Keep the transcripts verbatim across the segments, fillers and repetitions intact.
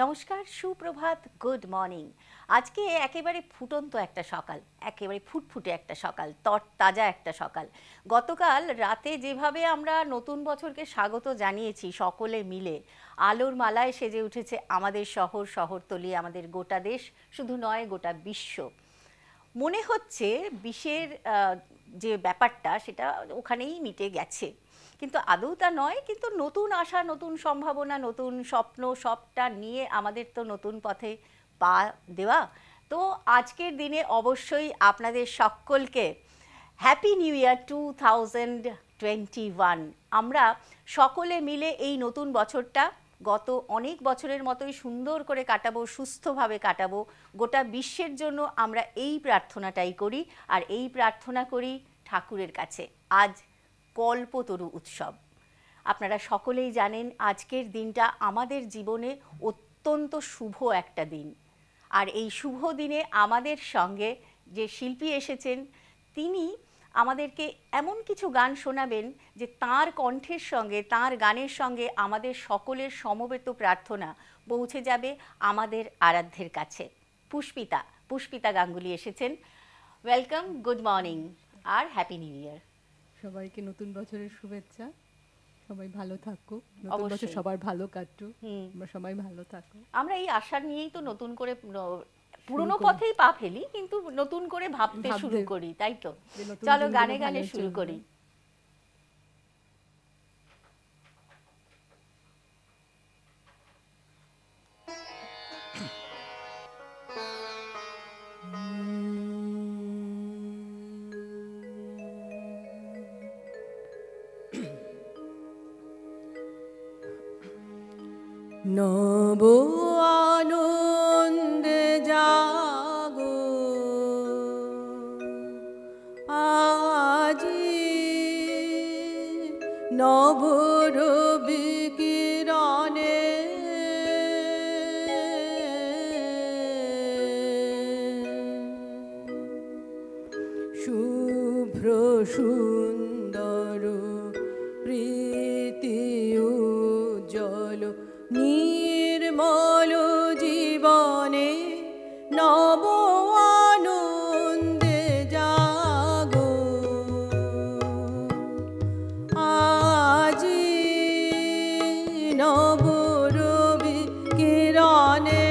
নমস্কার, সুপ্রভাত, good morning. আজকে একেবারে ফুটন্ত একটা সকাল, একেবারে ফুটফুটে একটা সকাল, তরতাজা একটা সকাল। গতকাল রাতে যেভাবে আমরা নতুন বছরকে স্বাগত জানিয়েছি সকলে মিলে, আলোর মালায় সেজে উঠেছে আমাদের শহর, শহরতলি, আমাদের গোটা দেশ, শুধু নয় গোটা বিশ্ব। মনে হচ্ছে বিশ্বের যে ব্যাপারটা সেটা ওখানেই মিটে গেছে, কিন্তু আদৌ তা নয়। কিন্তু নতুন আশা, নতুন সম্ভাবনা, নতুন স্বপ্ন, সবটা নিয়ে আমাদের তো নতুন পথে পা দেওয়া। তো আজকের দিনে অবশ্যই আপনাদের সকলকে happy new year two thousand twenty one. আমরা সকলে মিলে এই নতুন বছরটা গত অনেক বছরের মতোই সুন্দর করে কাটাবো, সুস্থভাবে কাটাবো। গোটা বিশ্বের জন্য আমরা এই প্রার্থনাটাই করি, আর এই প্রার্থনা করি ঠাকুরের কাছে। আজ কল্পতরু উৎসব। আপনারা সকলেই জানেন আজকের দিনটা আমাদের জীবনে অত্যন্ত শুভ একটা দিন। আর এই শুভ দিনে আমাদের সঙ্গে যে শিল্পী এসেছেন, তিনি আমাদেরকে এমন কিছু গান শোনাবেন যে তাঁর কণ্ঠের সঙ্গে, তাঁর গানের সঙ্গে আমাদের সকলের সমবেত প্রার্থনা পৌঁছে যাবে আমাদের আরাধ্যের কাছে। পুষ্পিতা পুষ্পিতা গাঙ্গুলি এসেছেন। ওয়েলকাম, গুড মর্নিং আর হ্যাপি নিউ ইয়ার। সবাইকে নতুন বছরের শুভেচ্ছা। সবাই ভালো থাকো, নতুন বছর সবার ভালো কাটুক, আমরা সবাই ভালো থাকো। আমরা এই আশা নিয়েই তো নতুন করে পুরনো পথেই পা ফেলি, কিন্তু নতুন করে ভাবতে শুরু করি, তাই তো? চলো গানে গানে শুরু করি। নব আনন্দে জাগো আজি, নব রবি কিরণে শুভ্র সুন্দর প্রীতি উজ্জ্বল নির্মল জীবনে নব আনন্দে জাগো আজি, নব রবি কিরণে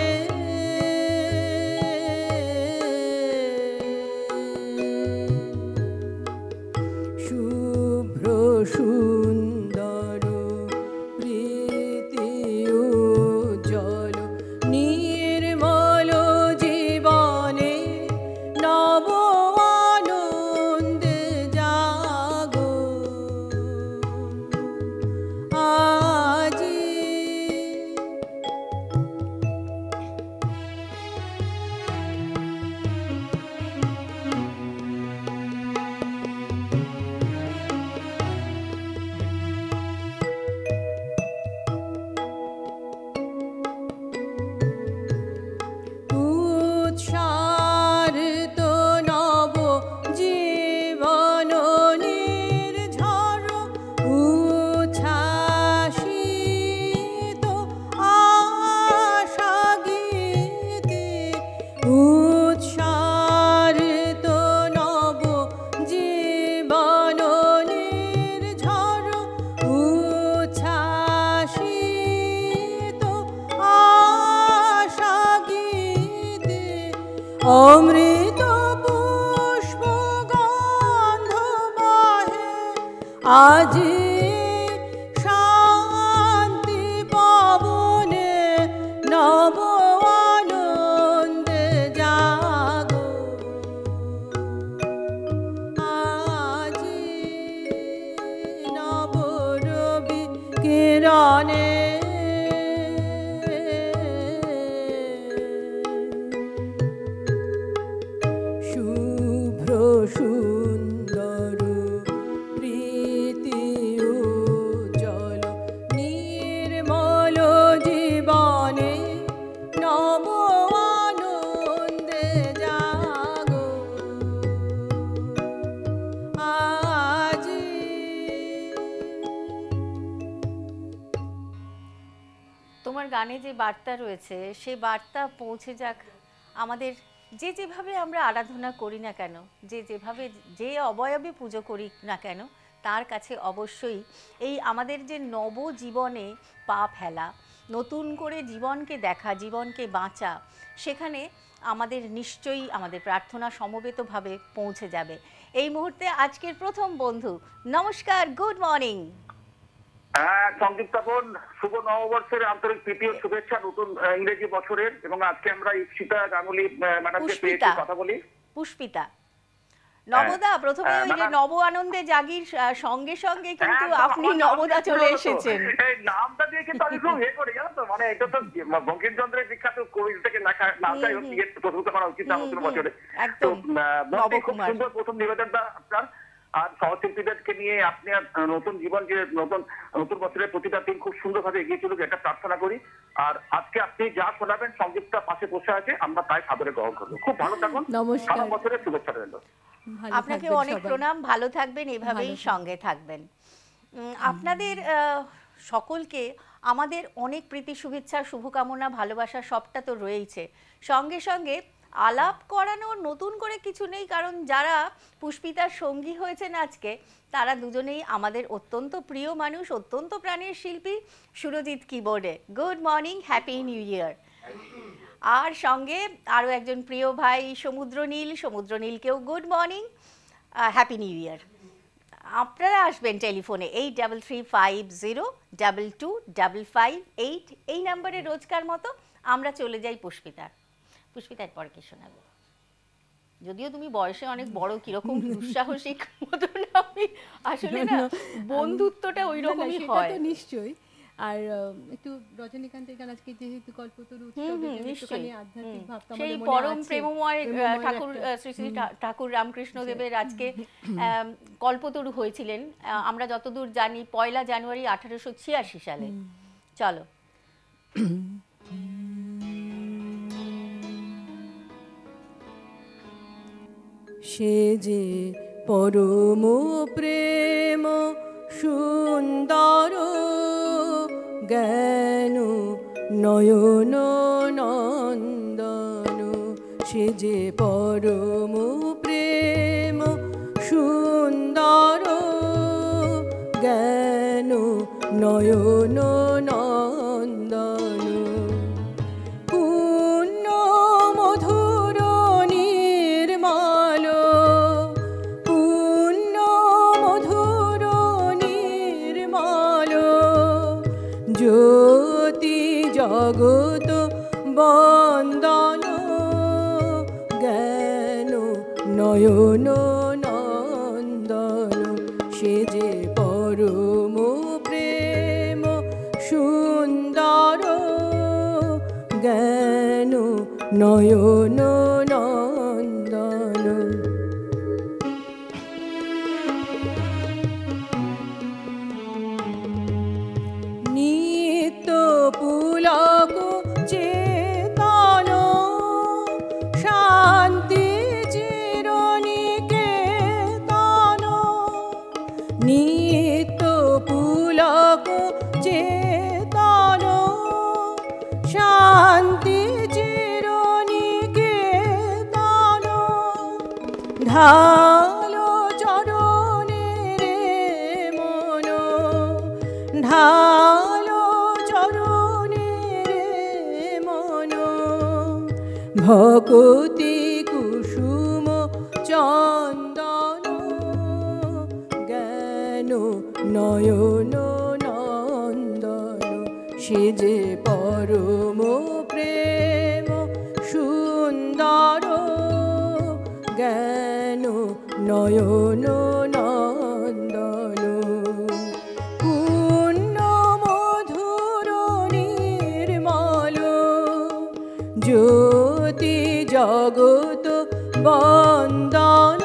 শুভ্র সুন্দর প্রীতি উজ্জ্বল নির্মল জীবনে নব আনন্দে জাগো আজি। উৎসারিত নব জীবন নির্ঝর উচ্ছ্বাসিত আশা গীতে, উৎসারিত নব জীবন নির্ঝর উচ্ছ্বাসিত আশা গীতে, অমৃত পুষ্প গন্ধ বাহে আজি শান্তি পবনে নব আনন্দে জাগো আজি, নব রবি কিরণে শুভ্র সুন্দর প্রীতি উজ্জ্বল নির্মল জীবনে গানে যে বার্তা রয়েছে সে বার্তা পৌঁছে যাক আমাদের যে যেভাবে আমরা আরাধনা করি না কেন, যে যেভাবে যে অবয়বে পুজো করি না কেন, তার কাছে অবশ্যই এই আমাদের যে নবজীবনে পা ফেলা, নতুন করে জীবনকে দেখা, জীবনকে বাঁচা, সেখানে আমাদের নিশ্চয়ই আমাদের প্রার্থনা সমবেতভাবে পৌঁছে যাবে। এই মুহূর্তে আজকের প্রথম বন্ধু, নমস্কার, গুড মর্নিং। হ্যাঁ, সংযুক্তা বোন, শুভ নববর্ষের আন্তরিক প্রীতি ও শুভেচ্ছা নতুন ইংরেজি বছরের। এবং আজকে আমরা ঈপ্সিতা গাঙ্গুলি ম্যাডামকে পেয়েছি, কথা বলি। পুষ্পিতা নবদা, প্রথমে ওই যে নব আনন্দে জাগির সঙ্গে সঙ্গে কিন্তু আপনি নবদা চলে এসেছেন। এই নামটা দিয়ে কিন্তু আমি খুব ইয়ে করি, জানো তো, মানে এটা তো বঙ্কিমচন্দ্রের বিখ্যাত কবি থেকে লেখা নামটাই প্রস্তুত করা উচিত নতুন বছরে। তো খুব সুন্দর প্রথম নিবেদনটা আপনার। আর সহশিল্পীদেরকে নিয়ে আপনি নতুন জীবন, যে নতুন নতুন বছরের প্রতিটা দিন খুব সুন্দরভাবে এগিয়ে চলুক, এটা প্রার্থনা করি। আর আজকে আপনি যা শোনাবেন সংযুক্তা পাশে বসে আছে, আমরা তাই সাদরে গ্রহণ করবো। খুব ভালো থাকুন, নমস্কার, বছরের শুভেচ্ছা রইল। আপনাকে অনেক প্রণাম, ভালো থাকবেন, এভাবেই সঙ্গে থাকবেন। আপনাদের সকলকে আমাদের অনেক প্রীতি, শুভেচ্ছা, শুভকামনা, ভালোবাসা সবটা তো রয়েছে। সঙ্গে সঙ্গে আলাপ করানোর নতুন করে কিছু নেই, কারণ যারা পুষ্পিতার সঙ্গী হয়েছেন আজকে, তারা দুজনেই আমাদের অত্যন্ত প্রিয় মানুষ, অত্যন্ত প্রাণের শিল্পী। সুরজিৎ কিবোর্ডে, good morning, happy new year. আর সঙ্গে আরও একজন প্রিয় ভাই সমুদ্রনীল, সমুদ্রনীলকেও good morning, happy new year. আপনারা আসবেন টেলিফোনে eight double three five zero double two double five eight, এই নাম্বারে রোজকার মতো। আমরা চলে যাই পুষ্পিতার। পুষ্পিতার পর কি শোনাবে? যদিও তুমি বয়সে অনেক বড়, কিরকম দুঃসাহসিক মতন, আমি আসলে না বন্ধুত্বটা ওই রকমই হয় নিশ্চয়ই। আর একটু রজনীকান্তের গান, আজকে যেহেতু কল্পতরু উৎসবে আধ্যাত্মিক ভাবটা সেই পরম প্রেমময় ঠাকুর শ্রী শ্রী ঠাকুর রামকৃষ্ণ দেবের আজকে কল্পতরু হয়েছিলেন, আমরা যতদূর জানি পয়লা জানুয়ারি আঠারোশো ছিয়াশি সালে। চলো। সে যে পরম প্রেম সুন্দর জ্ঞান নয়ন নন্দন, সে যে পরম প্রেম সুন্দর জ্ঞান নয়ন নন্দন, পুণ্য মধুর নির্মল, পুণ্য মধুর নির্মল, জ্যোতি জগত বন্দন জ্ঞান নয়ন নন্দন, সে যে পরম প্রেম সুন্দর জ্ঞান নয়ন নন্দন। নিত্য পুলক চেতন শান্তি চিরনিকেতন, নিত্য পুলক চেতন শান্তি চিরনিকেতন, ঢালো চরণে রে মন, ঢালো চরণে রে মন, ভকতি কুসুম চন্দন জ্ঞান নয়ন নন্দন, সে যে পরম প্রেম সুন্দর জ্ঞান নয়ন নন্দন, পুণ্য মধুর নির্মল, জ্যোতি জগত বন্দন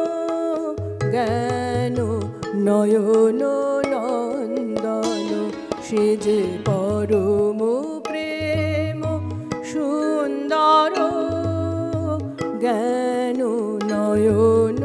জ্ঞান নয়ন নন্দন, সে যে পরম প্রেম সুন্দর জ্ঞান নয়ন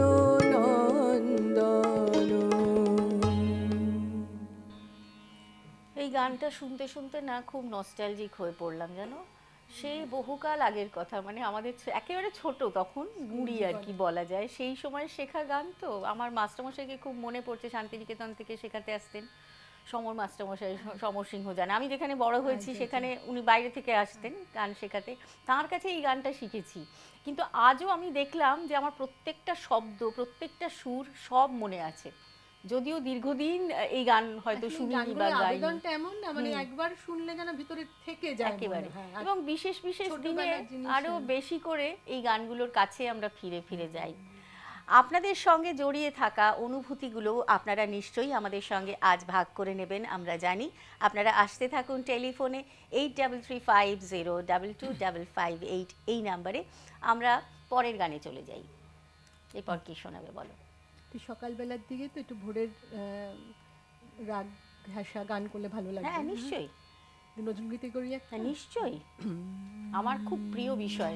নন্দন। এই গান গানটা শুনতে শুনতে না খুব নস্টালজিক হয়ে পড়লাম জানো, সেই বহুকাল আগের কথা, মানে আমাদের একেবারে ছোট তখন গুড়ি আর কি বলা যায়, সেই সময় শেখা গান। তো আমার মাস্টারমশাইকে খুব মনে পড়ছে, শান্তিনিকেতন থেকে শেখাতে আসতেন সমর মাস্টারমশাই, সমর সিংহ জানে। আমি যেখানে বড় হয়েছি সেখানে উনি বাইরে থেকে আসতেন গান শেখাতে, তার কাছে এই গানটা শিখেছি। কিন্তু আজও আমি দেখলাম যে আমার প্রত্যেকটা শব্দ, প্রত্যেকটা সুর সব মনে আছে, যদিও দীর্ঘদিন এই গান হয়তো শুনিনি বা গাইনি। আবেদনটা এমন না, মানে একবার শুনলে যেন ভিতরে থেকে যায় একেবারে। এবং বিশেষ বিশেষ দিনে আরো বেশি করে এই গানগুলোর কাছে আমরা ফিরে ফিরে যাই। আপনাদের সঙ্গে জড়িয়ে থাকা অনুভূতিগুলো আপনারা নিশ্চয়ই আমাদের সঙ্গে আজ ভাগ করে নেবেন, আমরা জানি। আপনারা আসতে থাকুন টেলিফোনে eight double three five zero double two double five eight এই নাম্বারে। আমরা পরের গানে চলে যাই। এরপর কি শোনাবে বলো? সকালবেলার দিকে তো একটু ভোরের রাগ ঘাসা গান করলে ভালো লাগে। হ্যাঁ নিশ্চয়ই, নজরুলগীতি করি একটা। হ্যাঁ নিশ্চয়ই, আমার খুব প্রিয় বিষয়।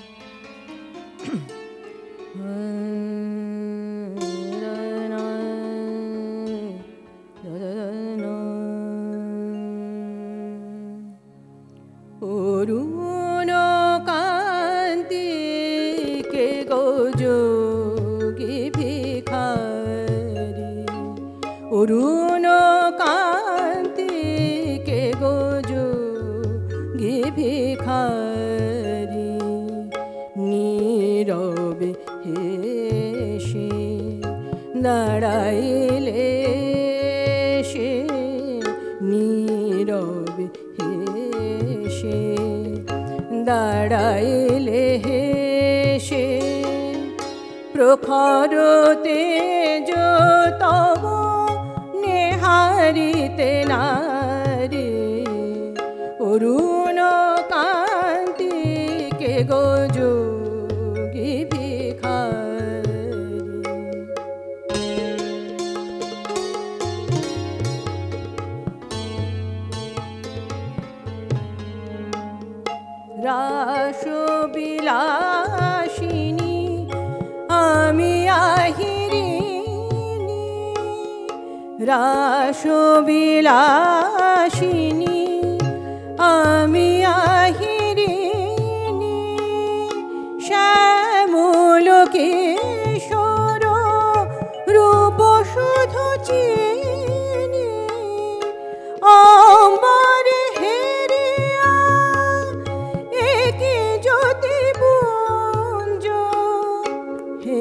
অরুণ কান্তি কে গোযোগী ভিখারি, অরুণ কান্তি কে গোযোগী ভিখারি, নীরবে হেসে দাঁড়াইলে সে, নীরবে হেসে দাঁড়াইলে হেসে, প্রখর তেজ তব নেহারিতে নারী, অরুণ কান্তি কে গোযোগী ভিখারি। রাস বিলাসিনী আমি আহিরিনী, রাস বিলাসিনী আমি আহিরিনী, শ্যামল কিশোর রূপ শুধু চিনি, অম্বরে হেরিয়া একি জ্যোতি পুঞ্জ, হে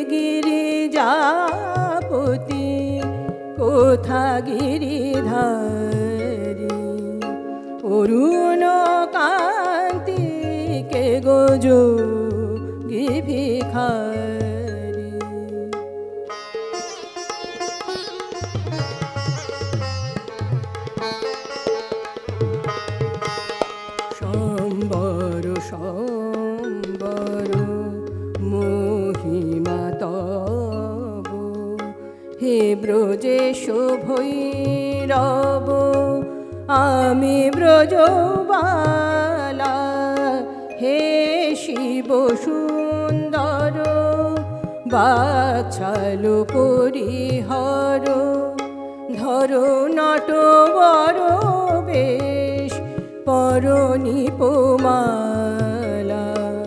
গিরিজাপতি কোথা গিরিধারী, অরুণ কান্তি কে গোযোগী ভিখারি। সম্বর সম্বর মহিমা তব, হে ব্রজেশ ভৈরব আমি ব্রজবালা, হে শিব সুন্দর বাছাল পরিহর, ধরো নটবর বেশ পরনিপমালা,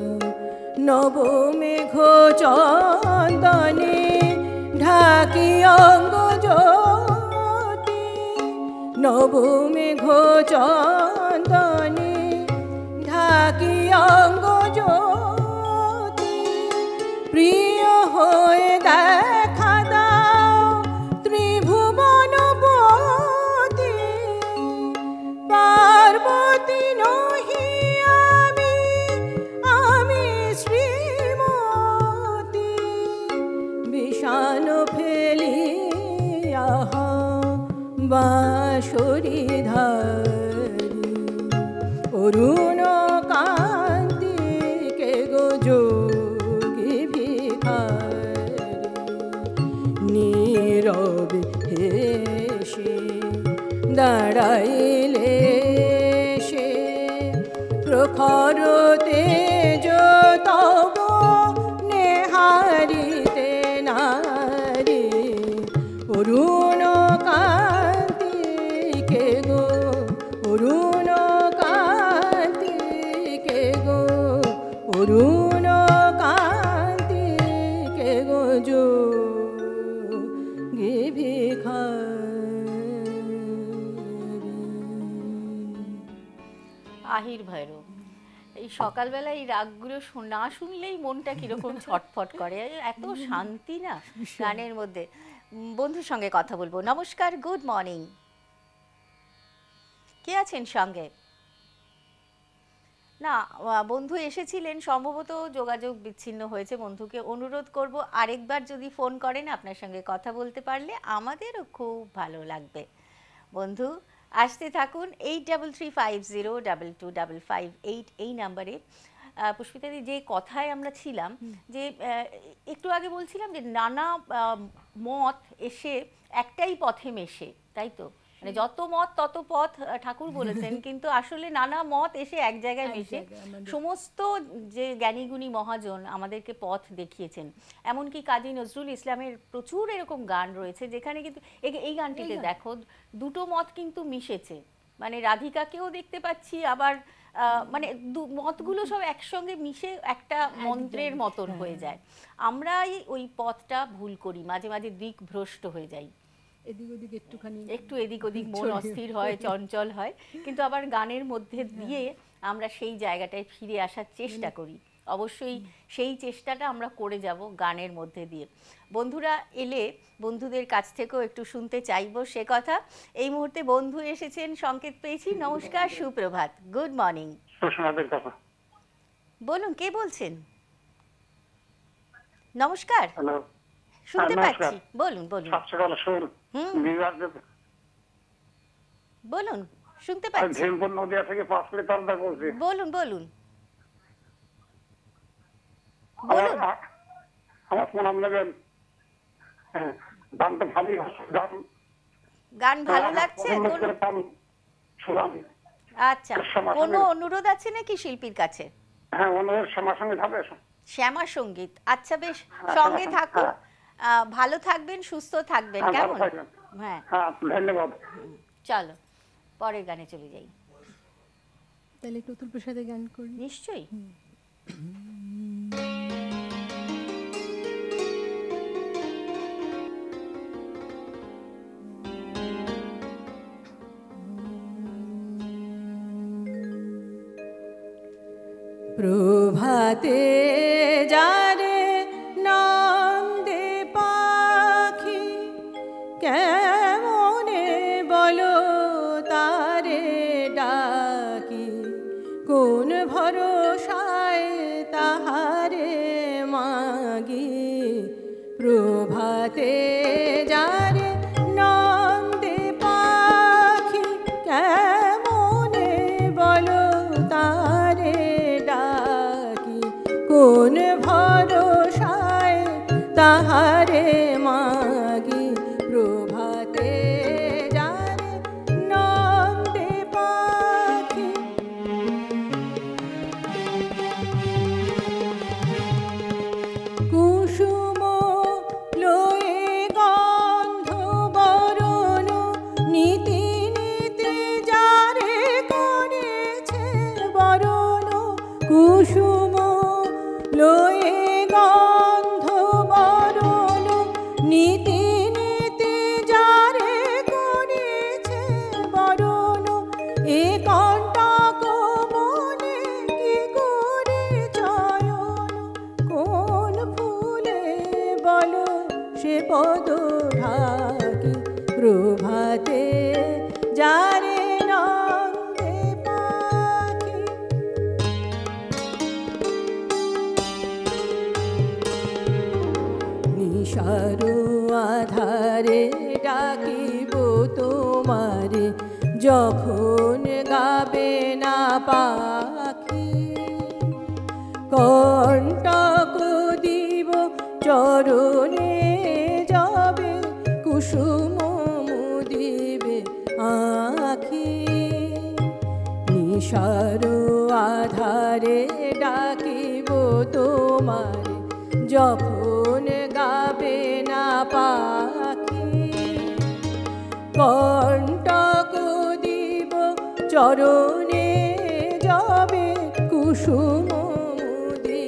নবমেঘ চন্দনে ঢাকি অঙ্গ জ্যোতি, নবমেঘ চন্দনে ঢাকি অঙ্গ জ্যোতি, প্রিয় হয়ে দেখা দাও ত্রিভুবনপতি, পার্বতী নহি আমি আমি শ্রীমতী, বিষাণ ফেলিয়া বাঁশরী ধারী, অরুণ কান্তি কে গোযোগী ভিখারি, নীরবে হেসে দাঁড়াইলে সে, প্রখর তেজ তব নেহারিতে নারী, অরুণ কান্তি কে গো অরুণ কান্তি কে গোজো গে ভিখারি। আহির ভৈরব, এই সকালবেলা এই রাগগুলো শো- না শুনলেই মনটা কিরকম ছটফট করে, এত শান্তি না গানের মধ্যে। উম, বন্ধুর সঙ্গে কথা বলবো। নমস্কার, গুড মর্নিং, কে আছেন সঙ্গে? না, আহ, বন্ধু এসেছিলেন, সম্ভবত যোগাযোগ বিচ্ছিন্ন হয়েছে। বন্ধুকে অনুরোধ করব আরেকবার যদি ফোন করেন আপনার সঙ্গে কথা বলতে পারলে আমাদেরও খুব ভালো লাগবে। বন্ধু আসতে থাকুন eight double three five zero double two double five eight এই নাম্বারে। পুষ্পিতাদি, যে কথায় আমরা ছিলাম, যে আহ, একটু আগে বলছিলাম যে নানা আহ, মত এসে একটাই পথে মেশে, তাই তো? মানে যত মত তত পথ, আহ, ঠাকুর বলেছেন, কিন্তু আসলে নানা মত এসে এক জায়গায় এক মেশে জায়গায় আমাদের- সমস্ত যে জ্ঞানীগুণী মহাজন আমাদেরকে পথ দেখিয়েছেন। এমনকি কাজী নজরুল ইসলামের প্রচুর এরকম গান রয়েছে যেখানে কিন্তু এই- এই গানটিতে দেখো দুটো মত কিন্তু মিশেছে, মানে রাধিকাকেও দেখতে পাচ্ছি, আবার আহ, মানে দু- মতগুলো সব একসঙ্গে মিশে একটা মন্ত্রের মতন হয়ে যায়। আমরাই ওই পথটা ভুল করি, মাঝে মাঝে দিক ভ্রষ্ট হয়ে যাই, এদিক ওদিক একটুখানি একটু এদিক ওদিক মন অস্থির হয়, চঞ্চল হয়, কিন্তু আবার গানের মধ্যে দিয়ে আমরা সেই জায়গাটায় ফিরে আসার চেষ্টা করি। অবশ্যই সেই চেষ্টাটা আমরা করে যাব গানের মধ্যে দিয়ে। বন্ধুরা এলে বন্ধুদের কাছ থেকেও একটু শুনতে চাইবো সে কথা। এই মুহূর্তে বন্ধু এসেছেন, সংকেত পেয়েছি। নমস্কার, সুপ্রভাত, গুড মর্নিং। বলুন, কে বলছেন? নমস্কার, হ্যালো, শুনতে হ্যাঁ, নমস্কার। পাচ্ছি, বলুন বলুন সকাল শুন হুম বিভাগ বলুন, শুনতে পাচ্ছি, ঝিমপুর নদিয়া থেকে পাঁচ মিটার বলছি। বলুন বলুন আমার বলুন। আমার প্রণাম নেবেন। হ্যাঁ, গানটা ভালোই হচ্ছে, গান গান ভালো লাগছে? পছন্দ কোন- করে পান শুনলাম। আচ্ছা, শ্যামা কোনো সঙ্গীত। অনুরোধ আছে নাকি শিল্পীর কাছে? হ্যাঁ, অনুরোধ শ্যামার সঙ্গে যাবে। শ্যামা সঙ্গীত, আচ্ছা বেশ, সঙ্গে থাকুন। আহ, ভালো থাকবেন, সুস্থ থাকবেন, হ্যাঁ, ভালো কেমন? থাকবেন। হ্যাঁ, হ্যাঁ, ধন্যবাদ। চলো পরের গানে চলে যাই। তাহলে একটু অতুল প্রসাদের গান করি। নিশ্চয়ই। প্রভাতে যারে নাম দে পাখি, কেমনে বলো তারে ডাকি, কোন ভরসায় তাহারে মাগি। প্রভাতে যারে নাম দে পাখি, কেমনে বলো তারে ডাকি, কোন ভরসায় তাহারে মাগি। প্রভাতে যারে নাম দে পাখি, কুসুম লয়ে গন্ধ বরণ, নীতি নীতি যারে করেছে বরণ। কুসুম লয়ে গন্ধ বরণ, নীতি নীতি যারে করেছে বরণ। এ কণ্টক মনে কি করে চয়ন, কোন ফুলে বলো সে পদ ঢাকি। প্রভাতে যারে নন্দে পাখি, নিশারো আধারে ডাকিব তোমারে, যখন গাবে না পাখি। কণ্টক দিব চরণে যাবে, কুসুম মুদিবে আখি। নিশারো আধারে ডাকিব তোমারে, যখন গাবে না পাখি। কণ্টক দিব চরণে যাবে, কুসুম মুদিবে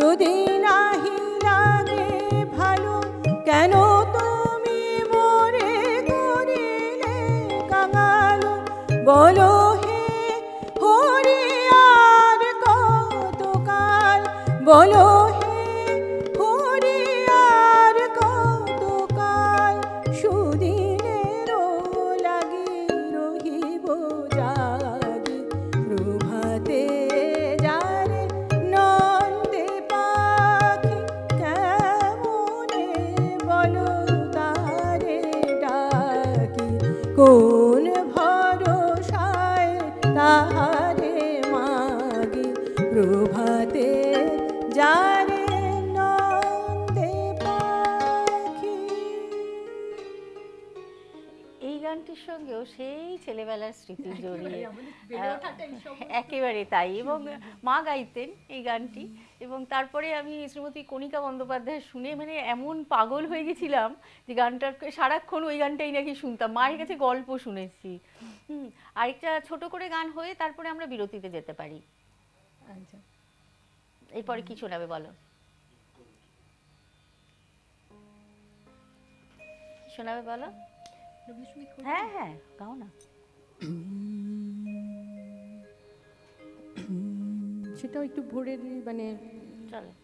যদি নাহি লাগে ভালো কেন তুমি মোরে করিলে কাঙাল বলো হে হরি আর কতকাল বলো হে হরি আর কতকাল সুদিনেরও লাগি রহিব জাগি প্রভাতে যারে নন্দে পাখি কেমনে বলো তারে ডাকি কোন ভরসায় তাহারে মাগি প্রভাতে যারে নন্দে পাখি। এই গানটির সঙ্গেও সেই ছেলেবেলার স্মৃতি জড়িয়ে আমাদের বেড়ে ওঠাটা এই সময়। একেবারে তাই, এবং মা গাইতেন এই গানটি, এবং তারপরে আমি শ্রীমতী কণিকা বন্দ্যোপাধ্যায় শুনে মানে এমন পাগল হয়ে গেছিলাম যে গানটার সারাক্ষণ ওই গানটাই নাকি শুনতাম, মায়ের কাছে গল্প শুনেছি। হুম, আরেকটা ছোট করে গান হয়ে তারপরে আমরা বিরতিতে যেতে পারি। আচ্ছা, এরপরে কি শোনাবে বলো? শোনাবে বলো? রবীন্দ্রসঙ্গীত করবো? হ্যাঁ হ্যাঁ, গাও না। সেটাও একটু ভোরের মানে চলো।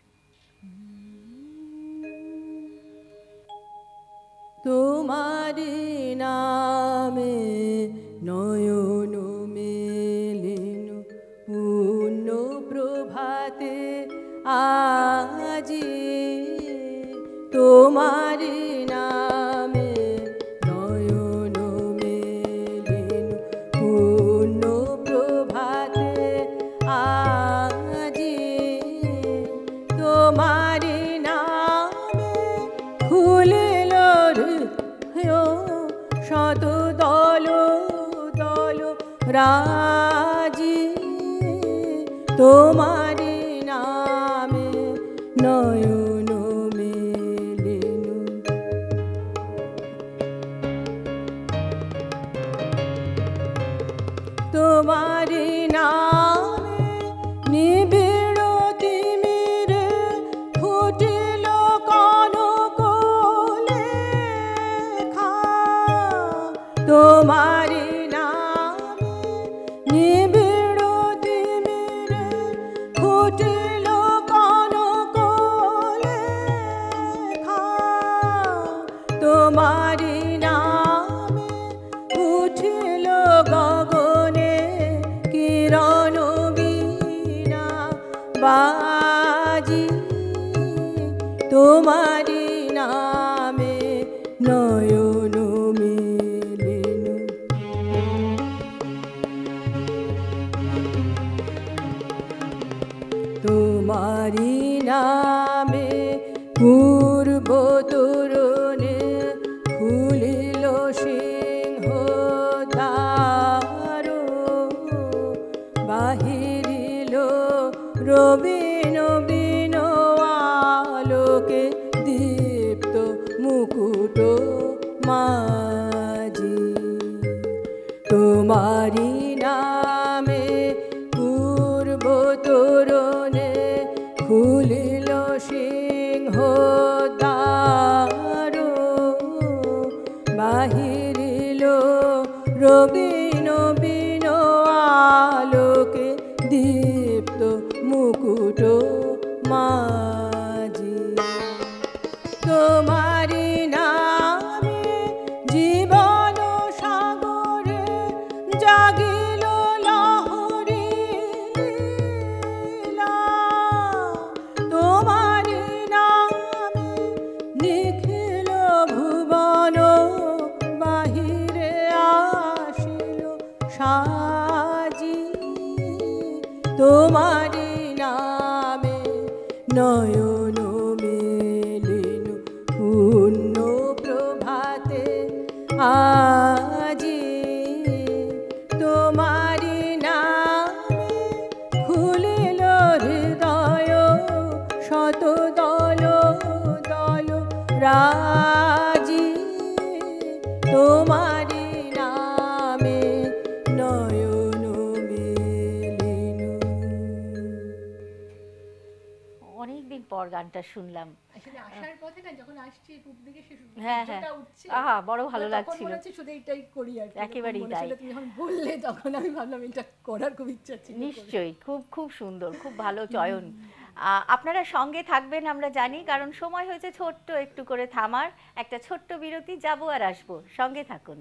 তোমার নামে নয়ন মেলেন পূর্ণ প্রভাতে আজি তোমার নামে নয়ন মেলেন পূর্ণ প্রভাতে আজি তোমার নামে খুলিল শত দল দল রাজি তোমার নামে নয়ন মেলেন তোমার নামে নিবিড় তিমিরে ফুটিল কনক লেখা তোমার নামে নিবিড় তিমিরে ফুটিল কনক লেখা তোমার নামে উঠিল গগনে কিরণ বীণা বাজি তোমার নামে নয়ন মেলেন তোমারি নামে পূর্ব তোরণে খুলিল সিংহ দ্বার বাহিরিল রবি নবীন আলোকে দীপ্ত মুকুট মাঝি তোমারি নামে পূর্ব তোরণে খুলিল সিংহ দ্বার বাহিরিল রবি নবীন আলোকে দীপ্ত মুকুট মাঝি তোমারি নামে জীবন সাগরে জাগিল লহরী লীলা তোমারি নামে নিখিল ভুবন বাহিরে আসিল সাজি তোমারি নামে নয়ন মেলিন পূর্ণ প্রভাতে আজি তোমারি নামে খুলিল হৃদয় শত দল দল রাজি তোমারি নামে নয়ন মেলিন। পর গানটা শুনলাম। আসলে আসার পথে না যখন আসছি পূব দিকে সে হ্যাঁ হ্যাঁ আহা বড় ভালো লাগছিল, শুধু এটাই করি আর একেবারেই তাই। তুমি যখন বললে তখন আমি ভাবলাম এটা করার খুব ইচ্ছা ছিল। নিশ্চয়ই, খুব খুব সুন্দর, খুব ভালো চয়ন। আপনারা সঙ্গে থাকবেন আমরা জানি, কারণ সময় হয়েছে ছোট্ট একটু করে থামার, একটা ছোট্ট বিরতি, যাবো আর আসবো, সঙ্গে থাকুন।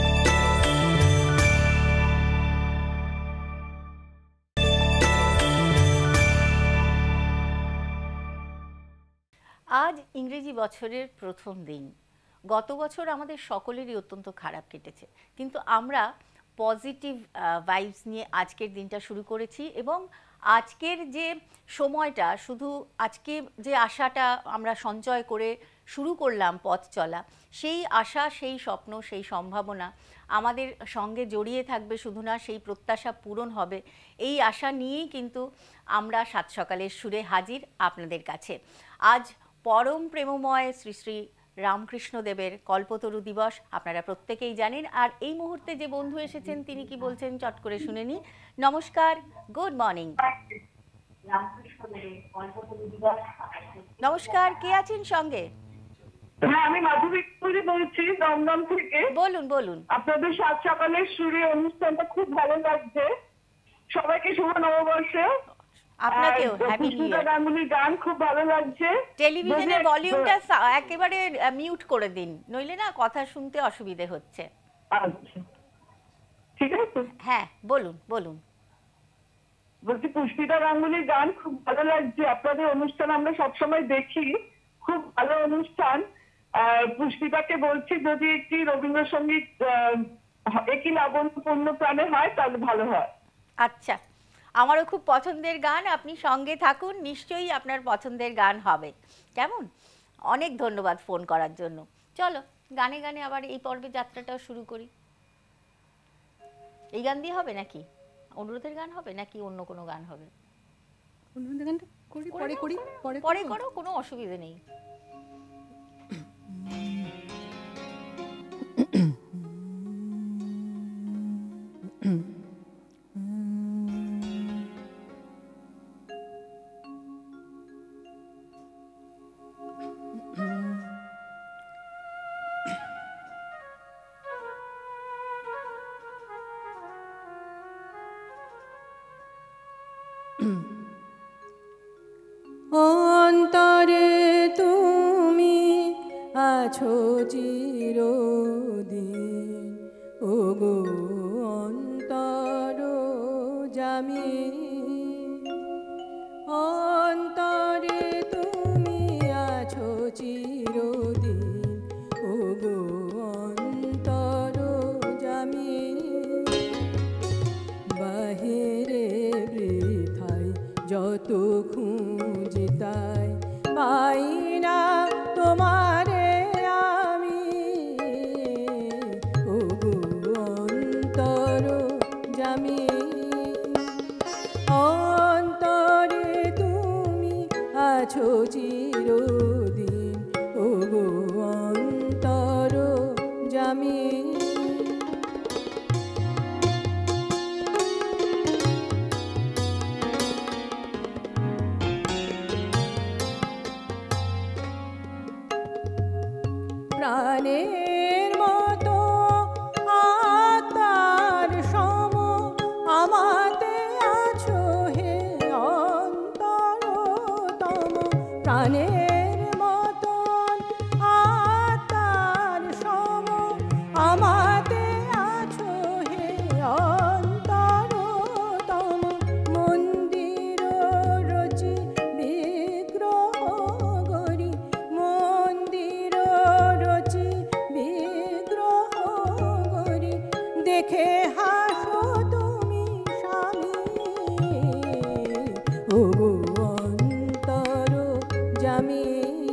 আজ ইংরেজি বছরের প্রথম দিন। গত বছর আমাদের সকলেরই অত্যন্ত খারাপ কেটেছে, কিন্তু আমরা পজিটিভ ভাইবস নিয়ে আজকের দিনটা শুরু করেছি এবং আজকের যে সময়টা, শুধু আজকে যে আশাটা আমরা সঞ্চয় করে শুরু করলাম পথ চলা, সেই আশা, সেই স্বপ্ন, সেই সম্ভাবনা আমাদের সঙ্গে জড়িয়ে থাকবে, শুধু না সেই প্রত্যাশা পূরণ হবে, এই আশা নিয়েই কিন্তু আমরা সাত সকালের সুরে হাজির আপনাদের কাছে। আজ পরম প্রেমময় শ্রী শ্রী রামকৃষ্ণদেবের কল্পতরু দিবস, আপনারা প্রত্যেকেই জানেন। আর এই মুহূর্তে যে বন্ধু এসেছেন তিনি কি বলছেন চট করে শুনে নি। নমস্কার, গুড মর্নিং। নমস্কার, কে আছেন সঙ্গে? হ্যাঁ, আমি মাধবী বলছি দমদম থেকে। বলুন বলুন। আপনাদের সাত সকালের সুরে অনুষ্ঠানটা খুব ভালো লাগছে, সবাইকে শুভ নববর্ষ। আপনাকেও হ্যাপি নিউ ইয়ার। গাঙ্গুলির গান খুব ভালো লাগছে। টেলিভিশনের ভলিউমটা একেবারে মিউট করে দিন, নইলে না কথা শুনতে অসুবিধে হচ্ছে। আচ্ছা, ঠিক আছে। হ্যাঁ বলুন বলুন। বলছি পুষ্পিতা গাঙ্গুলির গান খুব ভালো লাগছে। আপনাদের অনুষ্ঠান আমরা সবসময় দেখি, খুব ভালো অনুষ্ঠান। পুষ্পিতাকে বলছি যদি একটি রবীন্দ্রসঙ্গীত একই লাবণ্যপূর্ণ প্রাণে হয় তাহলে ভালো হয়। আচ্ছা, আমারও খুব পছন্দের গান, আপনি সঙ্গে থাকুন, নিশ্চয়ই আপনার পছন্দের গান হবে। কেমন? অনেক ধন্যবাদ ফোন করার জন্য। চলো গানে গানে আবার এই পর্বে যাত্রাটাও শুরু করি। এই গান দিয়ে হবে নাকি? অনুরোধের গান হবে নাকি অন্য কোনো গান হবে? অনুরোধের গানটা করি, পরে করি, পরে পরে করো, কোনো অসুবিধা নেই। অন্তরে তুমি আছো চিরদিন, ওগো অন্তর জামি। অন্তরে তুমি আছো চিরদিন, ওগো অন্তর জামি। বাহিরে বৃথায় যত খুঁজি তাই পাই না তোমারে আমি, ওগো অন্তর জামি। অন্তরে তুমি আছো চিরদিন, ওগো অন্তর জামি। প্রাণের মতো আত্মার সম আমাতে আছো হে অন্তরতম। প্রাণের মতো আত্মার সম আমাতে আছো হে অন্তরতম। মন্দির রচি বিগ্রহ গরি, মন্দির রচি বিগ্রহ গরি, দেখে হাসো তুমি স্বামী, ওগো অন্তর জামি।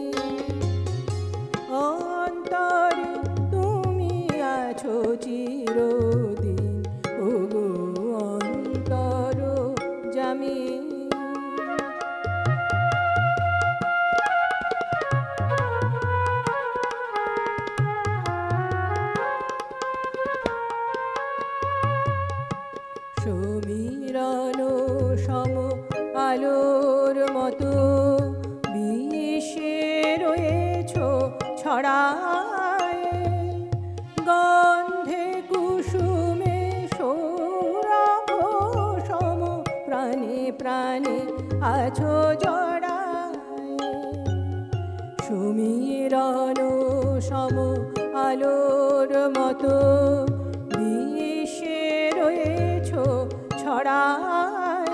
অন্তরে তুমি আছো চিরদিন, ওগো অন্তর জামি। সমীরণ সম আলোর মতো ছড়ায় গন্ধে কুসুমে সৌরভ সম প্রাণে প্রাণে আছো জড়ায় সুমিরন সম আলোর মতো বিশ্বে রয়েছ ছড়ায়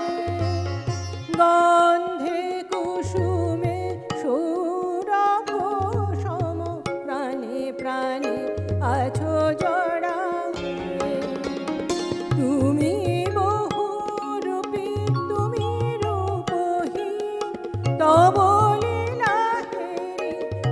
গন্ধে কুসুমে সৌরভ সম প্রাণে প্রাণে আছো জড়ায় তুমি বহুরূপী তুমি রূপহীন তব লীলা হেরি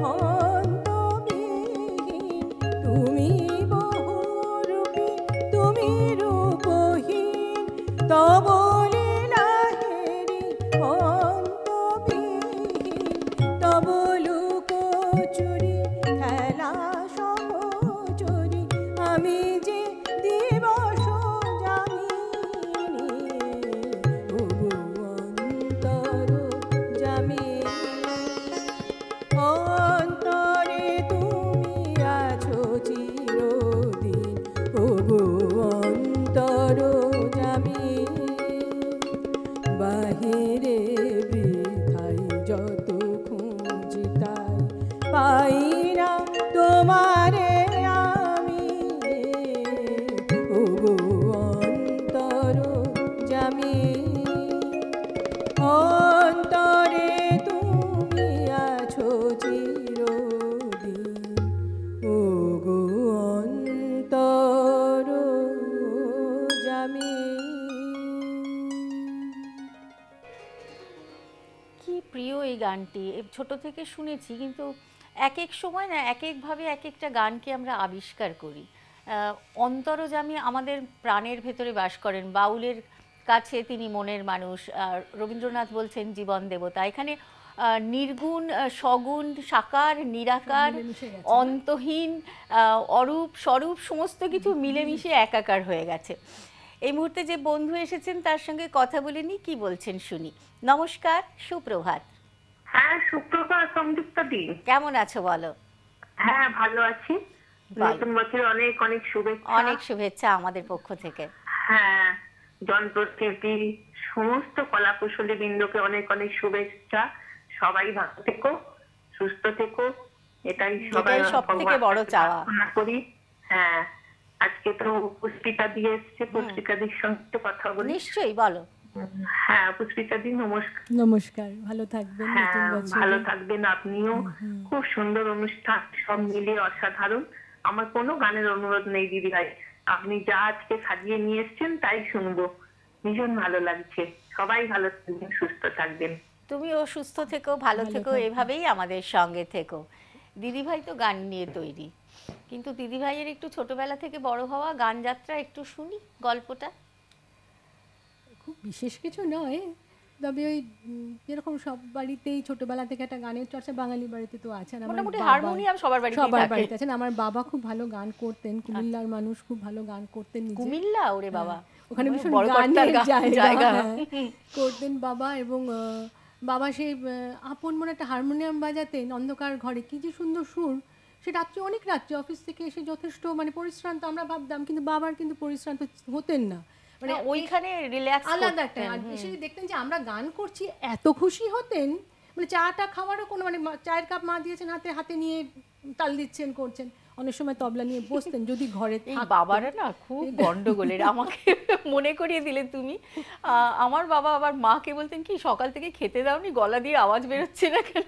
অন্তবিহীন তুমি বহুরূপী তুমি রূপহীন তব লীলা হেরি অন্তবিহীন তব লুকোচুরি খেলা সহচরি আমি যে দিবস জামিনী ওগো অন্তর জামিনী অন্তরে তুমি আছো চিরদিন ওগো অন্তর জামিনী বাহিরে বৃথাই যত খুঁজি তাই পাই না তোমারে আমি ওগো অন্তর জামিনী অন্তরে তুমি আছো চিরদিন ওগো অন্তর জামিনী। কি প্রিয় এই গানটি, এ ছোট থেকে শুনেছি, কিন্তু এক এক সময় না এক একভাবে এক একটা গানকে আমরা আবিষ্কার করি। আহ, অন্তরজামী আমাদের প্রাণের ভেতরে বাস করেন, বাউলের কাছে তিনি মনের মানুষ, আর রবীন্দ্রনাথ বলছেন জীবন দেবতা। এখানে আহ, নির্গুণ, আহ, সগুণ, সাকার, নিরাকার, মিলেমিশে গেছে। অন্তহীন, আহ, অরূপ স্বরূপ সমস্ত কিছু মিলেমিশে একাকার হয়ে গেছে। এই মুহূর্তে যে বন্ধু এসেছেন তার সঙ্গে কথা বলে নি, কি বলছেন শুনি। নমস্কার, সুপ্রভাত। হ্যাঁ, সুপ্রভাত সংযুক্তা দি। কেমন আছো বলো? হ্যাঁ, ভালো আছি। ভালো। নতুন বছর অনেক অনেক শুভেচ্ছা। অনেক শুভেচ্ছা আমাদের পক্ষ থেকে। হ্যাঁ, যন্ত্রশিল্পী সমস্ত কলা কুশলী বৃন্দকে অনেক অনেক শুভেচ্ছা। সবাই ভালো থেকো, সুস্থ থেকো, এটাই সবাই এটাই সবথেকে বড় চাওয়া। প্রার্থনা করি। হ্যাঁ, আজকে তো পুষ্পিতা দিয়ে এসছে, পুষ্পিতা দির সঙ্গে কথা বলি। নিশ্চয়ই, বলো। হ্যাঁ, পুষ্পিতা দি নমস্কার। নমস্কার, ভালো থাকবেন নতুন হ্যাঁ, বছরে। ভালো থাকবেন আপনিও। খুব সুন্দর অনুষ্ঠান, সব মিলিয়ে অসাধারণ। আমার কোনো গানের অনুরোধ নেই দিদি ভাই, আপনি যা আজকে সাজিয়ে নিয়ে এসছেন তাই শুনবো। ভীষণ ভালো লাগছে। সবাই ভালো থাকবেন, সুস্থ থাকবেন। তুমিও সুস্থ থেকো, ভালো থেকো, এভাবেই আমাদের সঙ্গে থেকো। দিদিভাই তো গান নিয়ে তৈরি, কিন্তু দিদিভাইয়ের একটু ছোটবেলা থেকে বড় হওয়া গান যাত্রা একটু শুনি গল্পটা। খুব বিশেষ কিছু নয়, তবে ওই উম, যেরকম সব বাড়িতেই ছোটবেলা থেকে একটা গানের চর্চা বাঙালি বাড়িতে তো আছে। আর আমার মোটামুটি বাবা- হারমোনিয়াম সবার বাড়িতেই সবার থাকে। বাড়িতে আছেন। আমার বাবা খুব ভালো গান করতেন, কুমিল্লার মানুষ, খুব ভালো গান করতেন নিজে। কুমিল্লা, ওরে বাবা, ওখানে ভীষণ বড় কর্তার গানের গা- জায়গা জায়গা। হ্যাঁ, করতেন বাবা। এবং আহ, বাবা সেই আহ, আপন মনে একটা হারমোনিয়াম বাজাতেন অন্ধকার ঘরে, কি যে সুন্দর সুর। সে রাত্রে, অনেক রাত্রে অফিস থেকে এসে যথেষ্ট মানে পরিশ্রান্ত আমরা ভাবতাম, কিন্তু বাবার কিন্তু পরিশ্রান্ত হতেন না, মানে না, ওইখানে রিল্যাক্স আলাদা একটা। আর এসে দেখতেন যে আমরা গান করছি, এত খুশি হতেন, মানে চাটা খাওয়ারও কোনো মানে মা- চায়ের কাপ মা দিয়েছেন হাতে, হাতে নিয়ে তাল দিচ্ছেন, করছেন। অনেক সময় তবলা নিয়ে বসতেন যদি ঘরে এই থাকতেন। বাবারা না খুব গন্ডগোলের। আমাকে মনে করিয়ে দিলে তুমি। আহ, আমার বাবা আবার মাকে বলতেন কি, সকাল থেকে খেতে দাওনি, গলা দিয়ে আওয়াজ বেরোচ্ছে না কেন?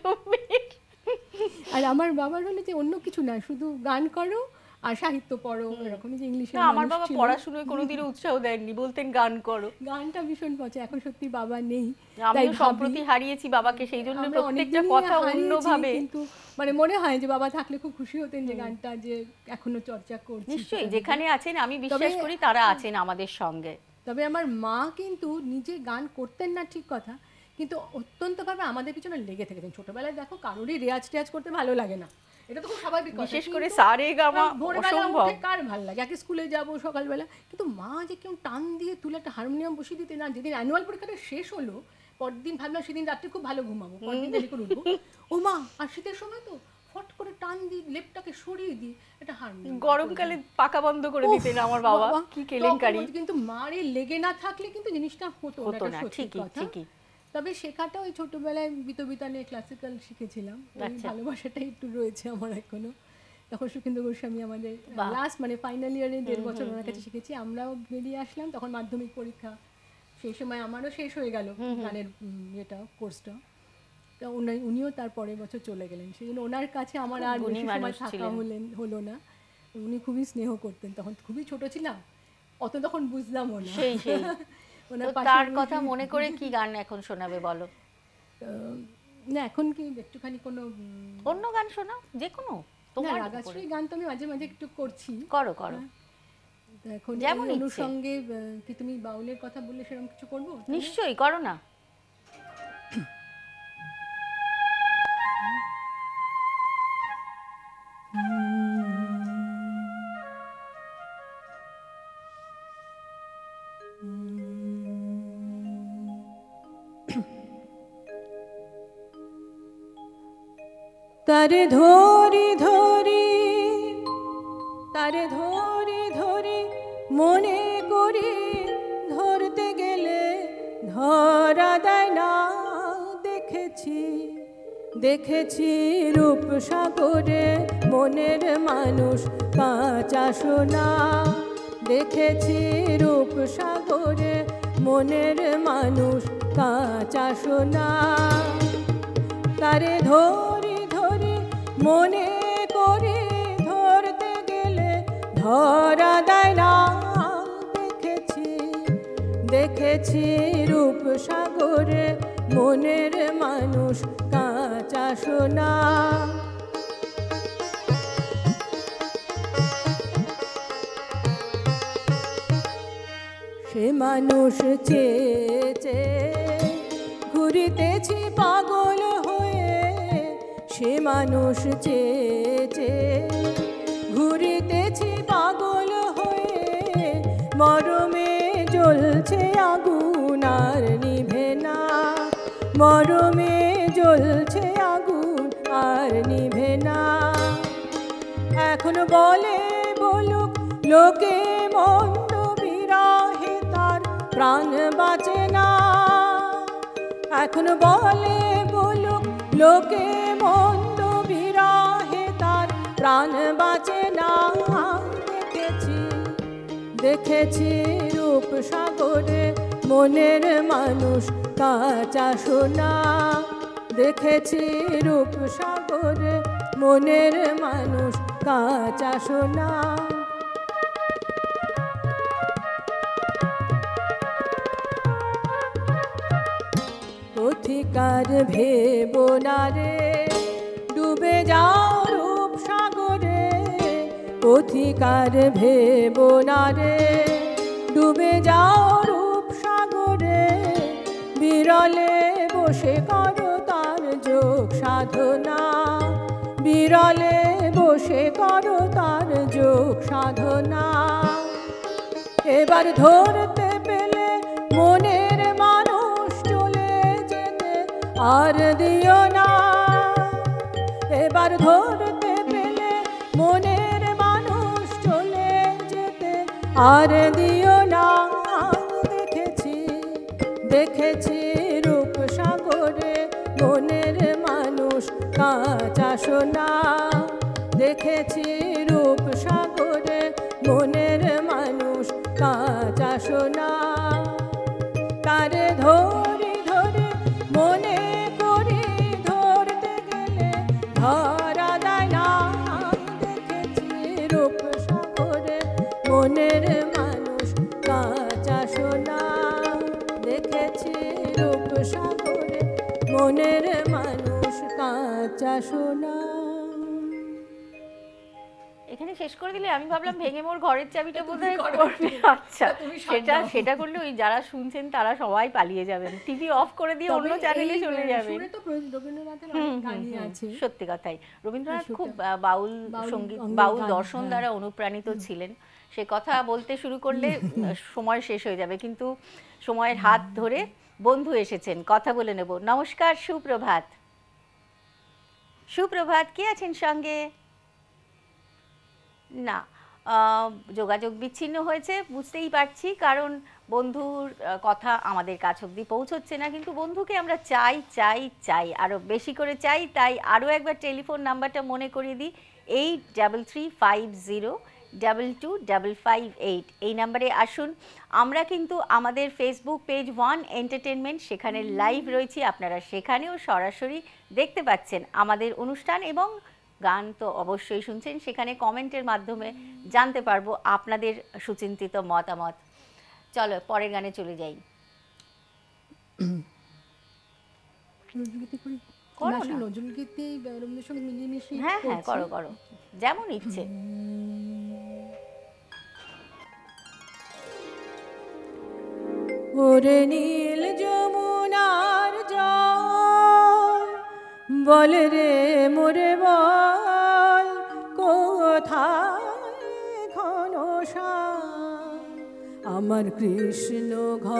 আর আমার বাবার হলে যে অন্য কিছু না, শুধু গান করো আর সাহিত্য পড়ো, এরকমই যে ইংলিশে। না, আমার বাবা পড়াশোনায় কোনোদিনও উৎসাহ দেননি, বলতেন গান করো। গানটা ভীষণ পছন্দ। এখন সত্যি বাবা নেই, আমিও সম্প্রতি হারিয়েছি বাবাকে, সেই জন্য আমরা প্রত্যেকটা অনেকদিনই কথা হারিয়েছি, অন্যভাবে। কিন্তু মানে মনে হয় যে বাবা থাকলে খুব খুশি হতেন যে গানটা যে এখনো চর্চা করছি। নিশ্চয়ই, যেখানে আছেন আমি বিশ্বাস করি তারা আছেন আমাদের সঙ্গে। তবে আমার মা কিন্তু নিজে গান করতেন না ঠিক কথা, কিন্তু অত্যন্তভাবে আমাদের পিছনে লেগে থেকেছেন। ছোটবেলায় দেখো কারোরই রেয়াজ টেয়াজ করতে ভালো লাগে না, এটা তো খুব স্বাভাবিক কথা। বিশেষ করে কিন্তু সা রে গা মা ভোরবেলা অসম্ভব। উঠে কার ভালো লাগে, একে স্কুলে যাবো সকালবেলা, কিন্তু মা যে কেউ টান দিয়ে তুলে একটা হারমোনিয়াম বসিয়ে দিতে না। যেদিন অ্যানুয়াল পরীক্ষাটা শেষ হলো, পরদিন ভাবলাম সেদিন রাত্রে খুব ভালো ঘুমাবো, পরদিন দেরি করে উঠবো, ও মা আর শীতের সময় তো ফট করে টান দিই, লেপটাকে সরিয়ে দিই, এটা হারমোনিয়াম। গরমকালে পাকা বন্ধ করে দিতেন আমার বাবা, কি কেলেঙ্কারি। কিন্তু মারে লেগে না থাকলে কিন্তু জিনিসটা হতো হতো না, না, সত্যি ঠিকই কথা। ঠিকই। তবে শেখাটা ওই ছোটবেলায় বিতবিতা নিয়ে ক্লাসিক্যাল শিখেছিলাম, ওই ভালোবাসাটা একটু রয়েছে আমার এখনো। তখন সুখেন্দু গোস্বামী আমাদের লাস্ট মানে ফাইনাল ইয়ারে দেড় বছর ওনার কাছে শিখেছি। আমরাও বেরিয়ে আসলাম, তখন মাধ্যমিক পরীক্ষা, সেই সময় আমারও শেষ হয়ে গেল গানের ইয়েটা কোর্সটা। তা উনি উনিও তার পরের বছর চলে গেলেন, সেই জন্য ওনার কাছে আমার আর বেশি সময় থাকা হলেন হলো না। উনি খুবই স্নেহ করতেন, তখন খুবই ছোট ছিলাম, অত তখন বুঝলামও না। সেই সেই তার কথা মনে করে কি গান এখন শোনাবে বলো? না এখন কি একটুখানি কোনো অন্য গান শোনাও, যে কোনো। না, রাগাশ্রী গান তো আমি মাঝে মাঝে একটু করছি। করো করো। এখন যেমন অনুষঙ্গে কি তুমি বাউলের কথা বললে সেরকম কিছু করবো? নিশ্চয়ই করো না। তারে ধরি ধরি তারে ধরি ধরি মনে করি, ধরতে গেলে ধরা দেয় না। দেখেছি দেখেছি রূপ সাগরে মনের মানুষ কাঁচা সোনা। দেখেছি রূপ সাগরে মনের মানুষ কাঁচা সোনা। তারে ধরি ধরি মনে করি, ধরতে গেলে ধরা দেয় না। দেখেছি দেখেছি রূপ সাগরে মনের মানুষ কাঁচা সোনা। সে মানুষ চেয়ে চেয়ে ঘুরিতেছি পাগল হয়ে। সে মানুষ চেয়ে চেয়ে ঘুরিতেছি পাগল হয়ে। মরমে জ্বলছে আগুন আর নিভে না। মরমে জ্বলছে আগুন আর নিভে না। এখন বলে বলুক লোকে মন্দ বিরাহে তার প্রাণ বাঁচে না। এখন বলে বলুক লোকে মন্দ বিরাহে তার প্রাণ বাঁচে না। দেখেছি দেখেছি রূপ সাগরে মনের মানুষ কাঁচা সোনা। দেখেছি রূপ সাগরে মনের মানুষ কাঁচা সোনা। পথিকার ভেবো না রে ডুবে যাও রূপ সাগরে। পথিকার ভেবো না রে ডুবে যাও রূপ সাগরে। বিরলে বসে করো তার যোগ সাধনা। বিরলে বসে করো তার যোগ সাধনা। এবার ধরতে পেলে মনের মানুষ চলে যেতে আর দিও না। এবার ধরতে পেলে মনের মানুষ চলে যেতে আর দিও না। দেখেছি দেখেছি রূপ সাগরে মনের মানুষ কাঁচা সোনা। দেখেছি রূপ সাগরে মনের মানুষ কাঁচা সোনা। তারে ধরি ধরি মনে করি, ধরতে গেলে ধরা দেয় না। দেখেছি রূপ সাগরে মনের মানুষ কাঁচা সোনা। দেখেছি রূপ সাগরে মনের মানুষ কাঁচা সোনা। এখানে শেষ করে দিলে আমি ভাবলাম ভেঙে মোর ঘরের চাবিটা বোধহয় করবে। আচ্ছা, সেটা সেটা করলে ওই যারা শুনছেন তারা সবাই পালিয়ে যাবেন, টিভি অফ করে দিয়ে অন্য চ্যানেলে চলে যাবেন। সত্যি কথাই, রবীন্দ্রনাথ খুব বাউল সঙ্গীত, বাউল দর্শন দ্বারা অনুপ্রাণিত ছিলেন। সে কথা বলতে শুরু করলে সময় শেষ হয়ে যাবে, কিন্তু সময়ের হাত ধরে বন্ধু এসেছেন, কথা বলে নেব। নমস্কার, সুপ্রভাত। সুপ্রভাত, কে আছেন সঙ্গে? না, যোগাযোগ বিচ্ছিন্ন হয়েছে, বুঝতেই পারছি, কারণ বন্ধুর কথা আমাদের কাছ অবধি পৌঁছচ্ছে না। কিন্তু বন্ধুকে আমরা চাই চাই চাই আরও বেশি করে চাই। তাই আরও একবার টেলিফোন নাম্বারটা মনে করিয়ে দিই, eight double three five zero double two double five eight. এই নাম্বারে আসুন। আমরা কিন্তু আমাদের ফেসবুক পেজ ওয়ান এন্টারটেনমেন্ট, সেখানে লাইভ রয়েছি, আপনারা সেখানেও সরাসরি দেখতে পাচ্ছেন আমাদের অনুষ্ঠান, এবং গান তো অবশ্যই শুনছেন। সেখানে কমেন্টের মাধ্যমে জানতে পারবো আপনাদের সুচিন্তিত মতামত। চলো পরের গানে চলে যাই। নজরুলগীতি রবীন্দ্রসঙ্গীত মিলিয়ে মিশিয়ে, হ্যাঁ হ্যাঁ করো করো, যেমন ইচ্ছে। ওরে নীল যমুনার জল বল রে মোরে বল, কোথায় ঘনশ্যাম আমার কৃষ্ণ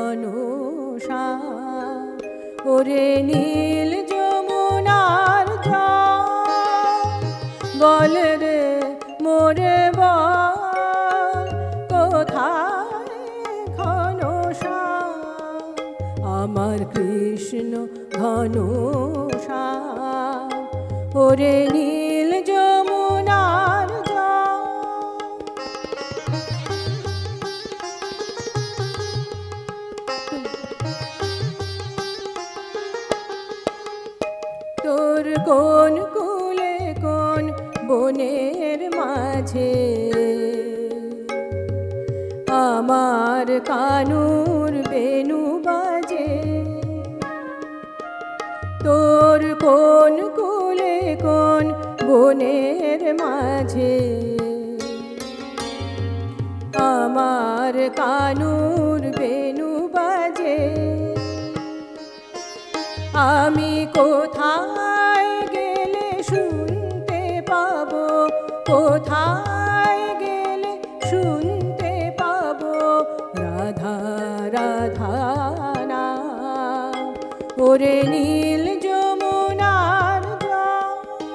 ঘনশ্যাম। ওরে নীল যমুনার জল বল রে মোরে বল, কোথায় ঘনশ্যাম আমার কৃষ্ণ ঘনশ্যাম। ওরে নীল যমুনার জল। তোর কোন কুলে কোন বনের মাঝে আমার কানুর বেনু বাজে। তোর কোন কুলে কোন বনের মাঝে আমার কানুর বেনু বাজে। আমি কোথায় গেলে শুনতে পাবো, কোথায় গেলে শুনতে পাবো রাধা রাধা নাম। ওরে নীল যমুনার জল।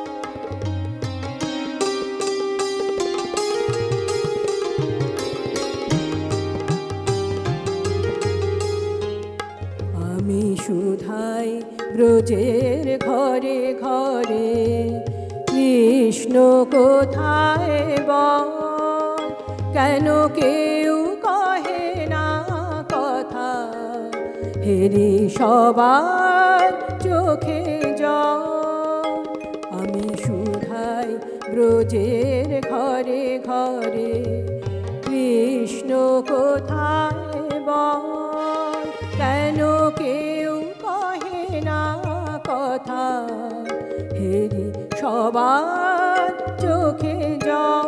আমি সুধাই ব্রজের ঘরে ঘরে, কৃষ্ণ কোথায় বল, কেন কেউ কহে না কথা, হেরি সবার চোখে জল। আমি সুধাই ব্রজের ঘরে ঘরে, কৃষ্ণ কোথায় বল, কেন কেউ কহে না কথা, হেরি সবার চোখে জল।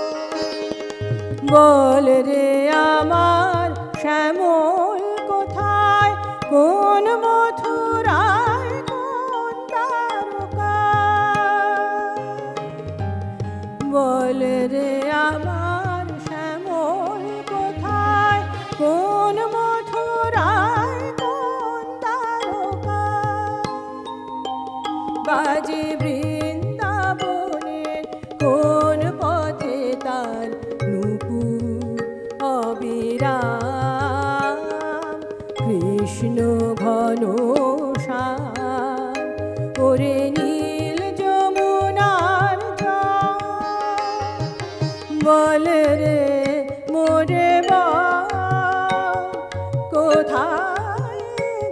বল রে আমার শ্যামল কোথায়, কোন মথুরায় কোন দ্বারকায়। বল রে আমার শ্যামল কোথায়, কোন মথুরায় কোন দ্বারকায়। বাজে বৃন্দাবনের কোন পথে তার নূপুর অবিরাম। কৃষ্ণ ঘনশ্যাম। ওরে নীল যমুনার জল বল রে মোরে বল, কোথায়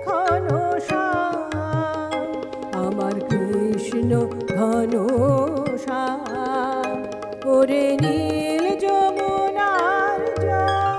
ঘনশ্যাম আমার কৃষ্ণ ঘনশ্যাম। ওরে নীল যমুনার জল।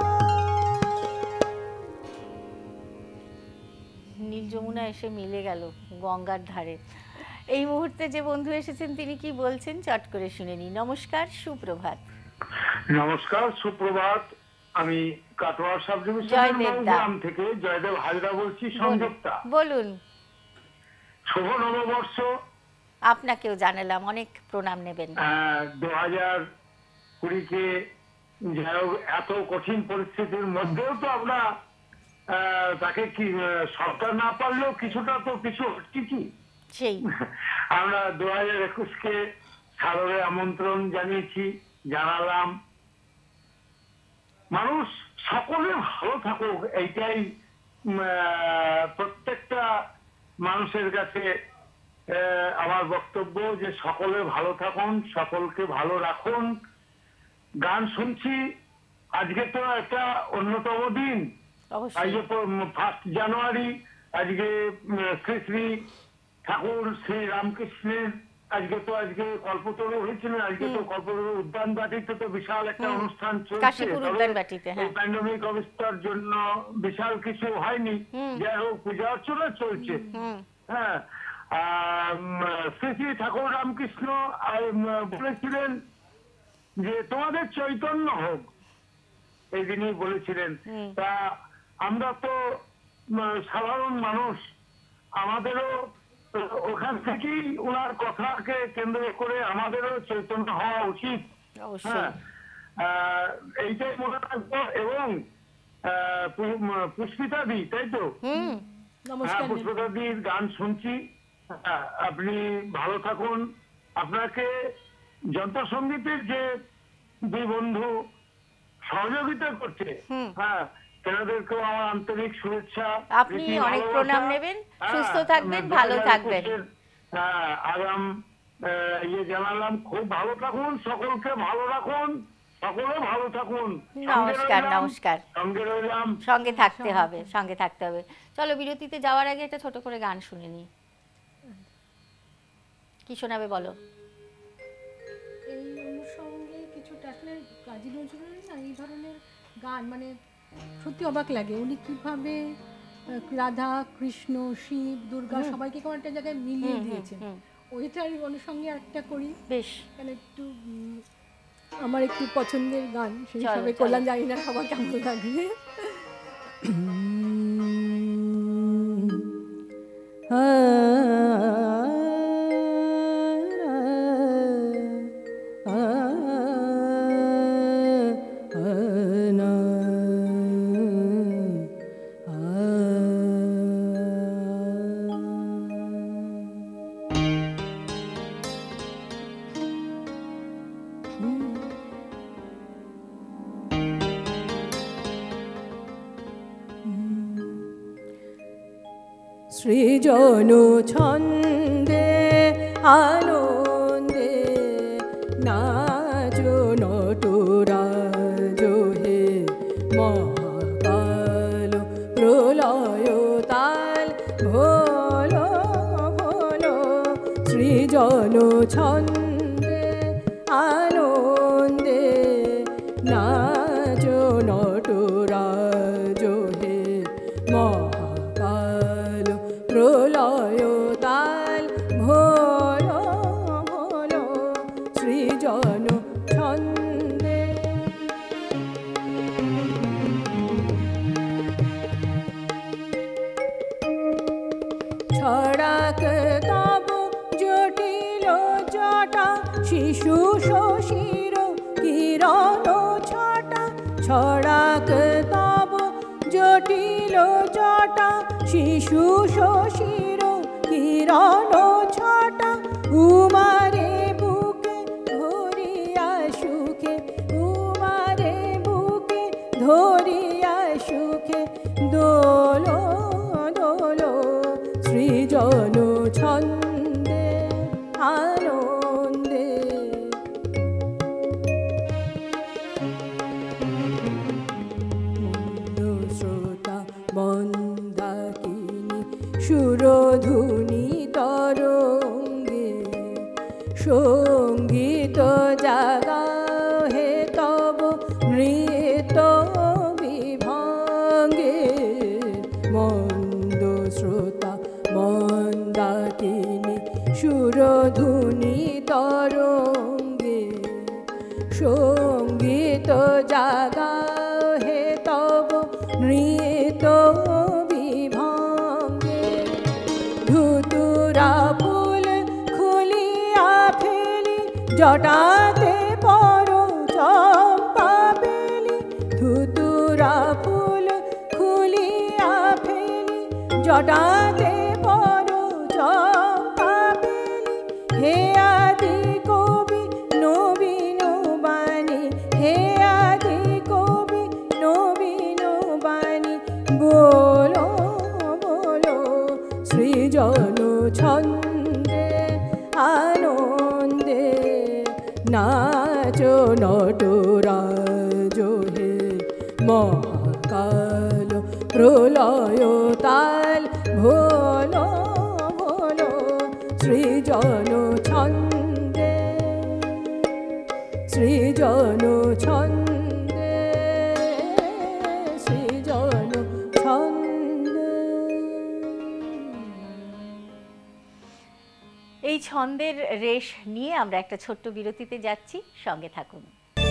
নীল যমুনা এসে মিলে গেল গঙ্গার ধারে। এই মুহূর্তে যে বন্ধু এসেছেন তিনি কি বলছেন চট করে শুনে নি। নমস্কার, সুপ্রভাত। নমস্কার, সুপ্রভাত। আমি কাটোয়া সাব ডিভিশনের গ্রাম থেকে জয়দেব হাজরা বলছি, সংযুক্তা। বলুন। শুভ নববর্ষ। আপনাকেও জানালাম, অনেক প্রণাম নেবেন। দু হাজার কুড়িকে যাই হোক, এত কঠিন পরিস্থিতির মধ্যেও তো আমরা তাকে কি সরকার না পারলেও কিছুটা তো কিছু হচ্ছে কি। সেই আমরা দু হাজার একুশকে সাদরে আমন্ত্রণ জানিয়েছি, জানালাম মানুষ সকলে ভালো থাকুক, এইটাই প্রত্যেকটা মানুষের কাছে আমার বক্তব্য, যে সকলে ভালো থাকুন, সকলকে ভালো রাখুন। গান শুনছি, আজকে তো একটা অন্যতম দিন, আজকে ফার্স্ট জানুয়ারি, আজকে শ্রী শ্রী ঠাকুর শ্রী রামকৃষ্ণের আজকে তো আজকে কল্পতরু হয়েছিল, আজকে তো কল্পতরু উদ্যান বাটিতে তো বিশাল একটা অনুষ্ঠান চলছে। প্যান্ডেমিক অবস্থার জন্য বিশাল কিছু হয়নি, যাই হোক পূজা অর্চনা চলছে। হ্যাঁ, শ্রী শ্রী ঠাকুর রামকৃষ্ণ বলেছিলেন যে তোমাদের চৈতন্য হোক, এই দিনই বলেছিলেন। তা আমরা তো সাধারণ মানুষ, আমাদেরও ওখান থেকেই ওনার কথাকে কেন্দ্র করে আমাদেরও চৈতন্য হওয়া উচিত। হ্যাঁ, এইটাই মনে রাখবো। এবং পুষ্পিতা দি, তাই তো? হ্যাঁ, পুষ্পিতা দির গান শুনছি। আপনি ভালো থাকুন। আপনাকে যন্ত্রসঙ্গীতের যে দুই বন্ধু সহযোগিতা করছে, হ্যাঁ, তেনাদেরকেও আমার আন্তরিক শুভেচ্ছা। আপনি অনেক প্রণাম নেবেন, সুস্থ থাকবেন, ভালো থাকবেন। হ্যাঁ, আগাম ইয়ে জানালাম, খুব ভালো থাকুন, সকলকে ভালো রাখুন, সকলে ভালো থাকুন। নমস্কার, নমস্কার। সঙ্গে রইলাম, সঙ্গে থাকতে হবে, সঙ্গে থাকতে হবে। চলো বিরতিতে যাওয়ার আগে একটা ছোট করে গান শুনে নিই। কি শোনাবে বলো? এই অনুষঙ্গে কিছুটা আসলে কাজী নজরুলের না এই ধরনের গান মানে সত্যি অবাক লাগে। উনি কিভাবে রাধা কৃষ্ণ শিব দুর্গা সবাইকে কেমন একটা জায়গায় মিলিয়ে দিয়েছেন। ওইটার অনুষঙ্গে একটা করি বেশ, মানে একটু আমার একটু পছন্দের গান, সেই হিসাবে করলাম, জানি না সবার কেমন লাগবে। সৃজন ছন্দে আনন্দে নাচো নটরাজ হে মহাকাল প্রলয় তাল ভোলো ভোলো। সৃজন ছন্দে আনন্দে নাচো নটরাজ হে মহাকাল প্রলয় তাল ভোলো ভোলো। সৃজন ছন্দে ছড়াক তব জটিল জটা শিশু শশীর কিরণ ছটা। ছড়াক তব জটিল জটা শিশু শশীর কিরণ ছটা। উমারে বুকে ধরিয়া সুখে, উমারে বুকে ধরিয়া সুখে দোলো দোলো। সৃজন ছন্দে আনন্দে শ্রোতা মন্দাকিনী সুরধুনি তরঙ্গে সঙ্গীত জাগা হে তব নৃত্য বিভঙ্গে। মন্দ শ্রোতা মন্দাকিনী সুরধুনি তরঙ্গে সঙ্গীত জাগা হে তব নৃত্য বিভঙ্গে। ধুতুরা ফুল খুলিয়া ফেলি জটাতে পর চম্পা বেলি। ধুতুরা ফুল খুলিয়া ফেলি জটাতে পর চম্পা সৃজন ছন্দে আনন্দে নাচো নটরাজ হে মহাকাল প্রলয় তাল ভোলো ভোলো সৃজন ছন্দে সৃজন ছন্দে সৃজন ছন্দে। এই ছন্দের রেশ নিয়ে আমরা একটা ছোট্ট বিরতিতে যাচ্ছি, সঙ্গে থাকুন।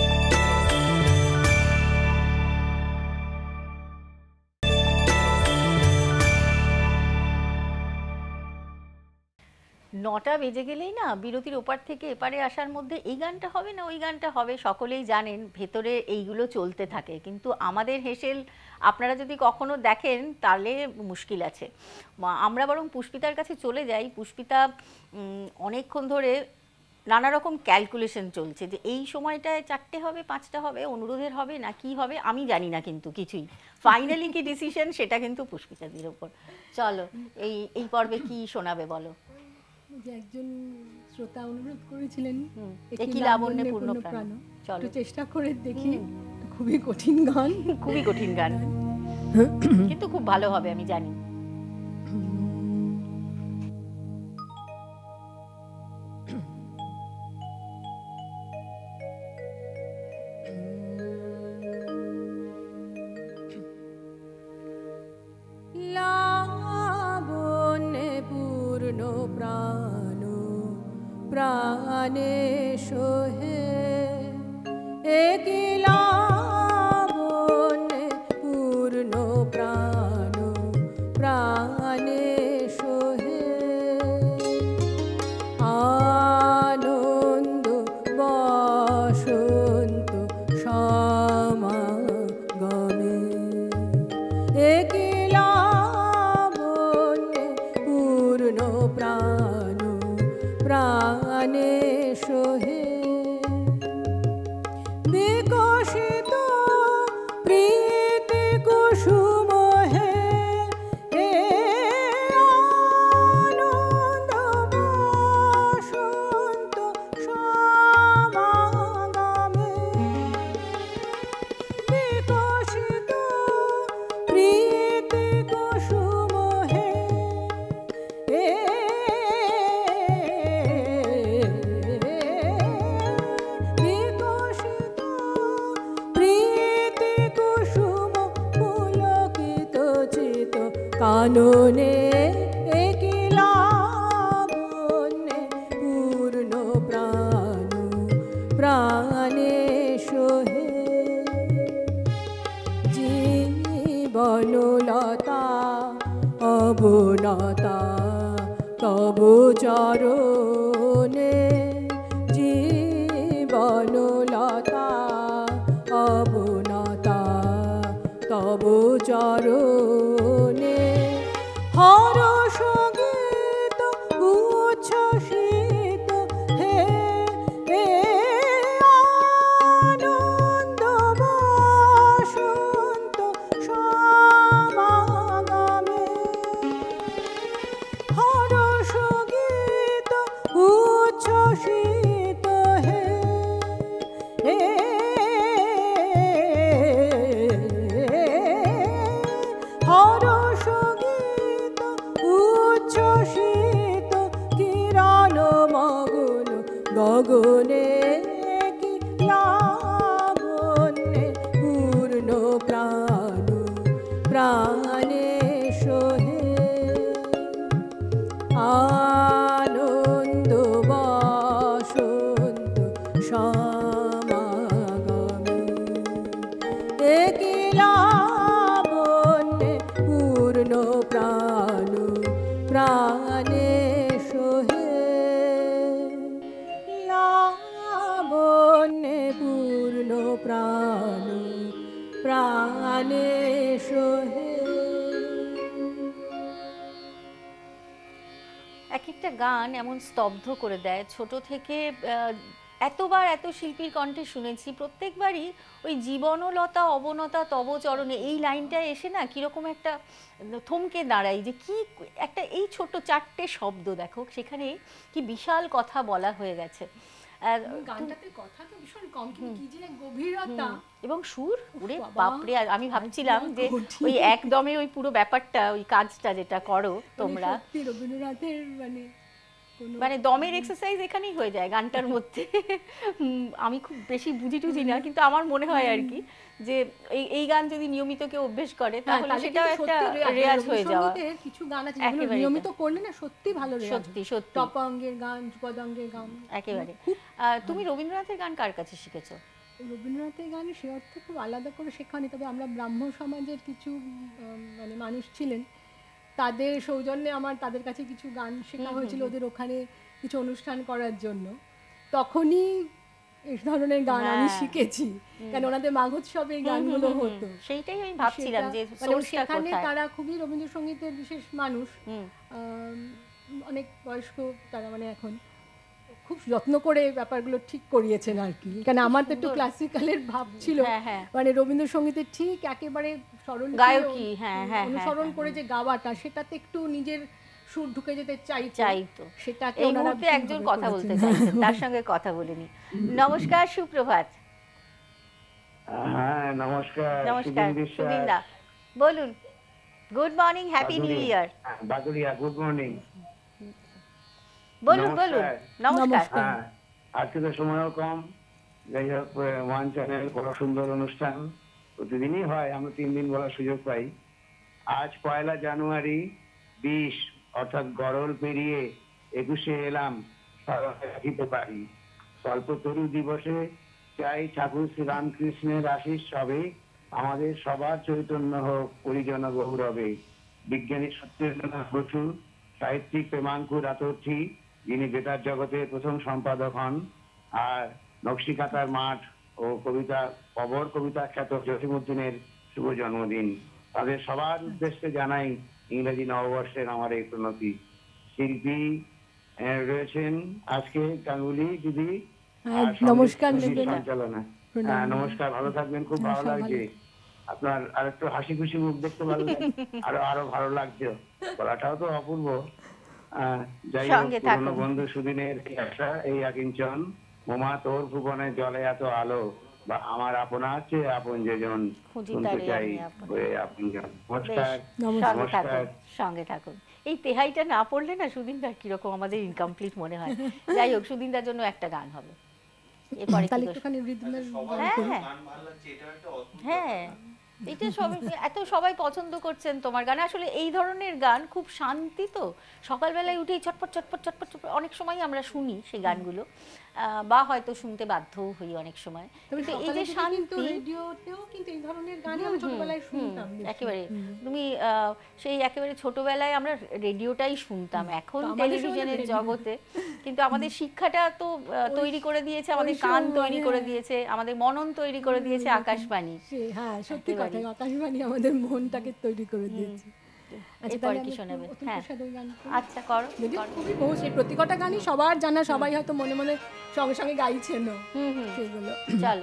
নটা বেজে গেলেই না বিরতির ওপার থেকে এপারে আসার মধ্যে এই গানটা হবে না ওই গানটা হবে, সকলেই জানেন ভেতরে এইগুলো চলতে থাকে, কিন্তু আমাদের হেসেল আপনারা যদি কখনো দেখেন তাহলে মুশকিল আছে। আমরা বরং পুষ্পিতার কাছে চলে যাই। পুষ্পিতা অনেকক্ষণ ধরে নানা রকম ক্যালকুলেশন চলছে যে এই সময়টায় চারটে হবে, পাঁচটা হবে, অনুরোধের হবে না কি হবে আমি জানি না, কিন্তু কিছুই ফাইনালি কি ডিসিশন সেটা কিন্তু পুষ্পিতাদের ওপর। চলো এই এই পর্বে কি শোনাবে বলো। যে একজন শ্রোতা অনুরোধ করেছিলেন একই লাবণ্যে পূর্ণ প্রাণ, চলো চেষ্টা করে দেখি। খুবই কঠিন গান, খুবই কঠিন গান, কিন্তু খুব ভালো হবে আমি জানি। লাবণ্যে পূর্ণ প্রাণ প্রাণে সোহে একই লাবণ্যে পূর্ণ প্রাণ প্রাণে সোহে আনন্দ বসন্ত সমাগমে একই লাবণ্যে পূর্ণ প্রাণ প্রাণে সোহে বিকশিত প্রীতি কুসুম হে আনন্দ বসন্ত সমাগমে বিকশিত প্রীতি কুসুম হে বিকশিত প্রীতি কুসুম পুলকিত চিত কাননে একই লাবণ্যে পূর্ণ প্রাণ প্রাণে সোহে জীবনলতা অবনতা তবু চরণে জীবনলতা অবনতা তবু চরণে হরষ গীত উচ্ছ্বসিত হে আনন্দ বসন্ত সমাগমে হরষ গীত উচ্ছ্বসিত হে হরষ গীত উচ্ছ্বসিত কিরণ মগন গগনে কি লাবণ্যে পূর্ণ প্রাণ প্রাণে সোহে আনন্দ বসন্ত সমাগমে একই লাবণ্যে পূর্ণ প্রাণ প্রাণে সোহে লাবণ্যে পূর্ণ প্রাণ প্রাণে সোহে। এক একটা গান এমন স্তব্ধ করে দেয়, ছোট থেকে এতবার এত শিল্পীর কণ্ঠে শুনেছি, প্রত্যেকবারই ওই জীবনলতা অবনতা তব চরণে এই লাইনটা এসে না কিরকম একটা থমকে দাঁড়াই, যে কি একটা এই ছোট চারটে শব্দ দেখো সেখানে কি বিশাল কথা বলা হয়ে গেছে। গানটাতে কথা তো ভীষণ কম, কিন্তু কি যে গভীরতা এবং সুর, ওরে বাপরে, আমি ভাবছিলাম যে ওই একদমই ওই পুরো ব্যাপারটা, ওই কাজটা যেটা করো তোমরা, সত্যি রবীন্দ্রনাথের মানে মানে দমের এক্সারসাইজ এখানেই হয়ে যায় গানটার মধ্যে। আমি খুব বেশি বুঝি টুঝি না, কিন্তু আমার মনে হয় আর কি যে এই এই গান যদি নিয়মিত কেউ অভ্যেস করে তাহলে সেটাও একটা রেয়াজ হয়ে যাওয়া। কিছু গান আছে যেগুলো নিয়মিত করলে না সত্যি ভালো রেয়াজ, সত্যি সত্যি টপ অঙ্গের গান, পদাঙ্গের গান একেবারে। তুমি রবীন্দ্রনাথের গান কার কাছে শিখেছো? রবীন্দ্রনাথের গান সে অর্থে খুব আলাদা করে শেখানি, তবে আমরা ব্রাহ্ম সমাজের কিছু মানে মানুষ ছিলেন, তাদের সৌজন্যে আমার তাদের কাছে কিছু গান শেখা হয়েছিল ওদের ওখানে কিছু অনুষ্ঠান করার জন্য। তখনই এই ধরনের গান আমি শিখেছি, কারণ ওনাদের মাঘোৎসবে এই গানগুলো হতো। সেইটাই আমি ভাবছিলাম যে সেখানে তারা খুবই রবীন্দ্রসঙ্গীতের বিশেষ মানুষ, অনেক বয়স্ক তারা, মানে এখন খুব যত্ন করে ব্যাপারগুলো ঠিক করিয়েছেন আর কি। কারণ আমার তো একটু ক্লাসিক্যালের ভাব ছিল, মানে রবীন্দ্রসঙ্গীতের ঠিক একেবারে সরল গায়কী অনুসরণ করে যে গাওয়াটা, সেটাতে একটু নিজের সুর ঢুকে যেতে চাই চাইতো। সেটা এই মুহূর্তে একজন কথা বলতে চাইছেন, তার সঙ্গে কথা বলিনি। নমস্কার, সুপ্রভাত। হ্যাঁ নমস্কার। নমস্কার সুদিনদা, বলুন। Good morning, happy new year. Baguria, good morning. বলুন বলুন। নমস্কার। হ্যাঁ, আজকে তো সময়ও কম, যাই হোক ওয়ান চ্যানেল বড় সুন্দর অনুষ্ঠান প্রতিদিনই হয়, আমরা তিন দিন বলার সুযোগ পাই। আজ পয়লা জানুয়ারি বিশ, অর্থাৎ গরল পেরিয়ে একুশে এলাম, রাখিতে পারি কল্পতরু দিবসে চাই ঠাকুর শ্রীরামকৃষ্ণের আশিস সবে, আমাদের সবার চৈতন্য হোক পরিজন গৌরবে। বিজ্ঞানী সত্যেন্দ্রনাথ বসু, সাহিত্যিক প্রেমাঙ্কুর আতর্থী, যিনি বেতার জগতের প্রথম সম্পাদক হন, আর নকশিকাতার মাঠ ও কবিতা কবর কবিতা খ্যাত জসিমউদ্দিনের শুভ জন্মদিন। তাদের সবার উদ্দেশ্যে জানাই ইংরেজি নববর্ষের আমার এই প্রণতি। শিল্পী রয়েছেন আজকে গাঙ্গুলি দিদি, নমস্কার। সঞ্চালনা, হ্যাঁ নমস্কার, ভালো থাকবেন। খুব ভালো লাগছে আপনার আর একটু হাসি খুশি মুখ দেখতে ভালো লাগে, আরো আরো ভালো লাগছে, গলাটাও তো অপূর্ব। যাই হোক, পুরনো বন্ধু সুদিনের এই আকিঞ্চন, মোমা তোর ভুবনে জলে এত আলো, বা আমার আপনার চেয়ে আপন যেজন, শুনতে চাই আপনজন। নমস্কার, নমস্কার, সঙ্গে থাকুন। এই তেহাইটা না পড়লে না সুদিনদার কিরকম আমাদের ইনকমপ্লিট মনে হয়। যাই হোক, সুদিনদার জন্য একটা গান হবে এরপরে। হ্যাঁ হ্যাঁ, এটা সবাই এত সবাই পছন্দ করছেন তোমার গান। আসলে এই ধরনের গান খুব শান্তি, তো সকালবেলায় উঠেই চটপট চটপট চটপট চটপট অনেক সময় আমরা শুনি সেই গানগুলো, বা হয়তো শুনতে বাধ্য হই অনেক সময়। কিন্তু এই যে শান্তি, রেডিওতেও কিন্তু এই ধরনের গান আমি ছোটবেলায় শুনতাম একেবারে। তুমি সেই একেবারে ছোটবেলায় আমরা রেডিওটাই শুনতাম, এখন টেলিভিশনের জগতে। কিন্তু আমাদের শিক্ষাটা তো তৈরি করে দিয়েছে, আমাদের কান তৈরি করে দিয়েছে, আমাদের মনন তৈরি করে দিয়েছে আকাশবাণী। হ্যাঁ সত্যি কথা, আকাশবাণী আমাদের মনটাকে তৈরি করে দিয়েছে। আচ্ছা করো। খুবই বহু, সেই প্রতিটা গানই সবার জানা, সবাই হয়তো মনে মনে সঙ্গে সঙ্গে গাইছেন সেগুলো। চলো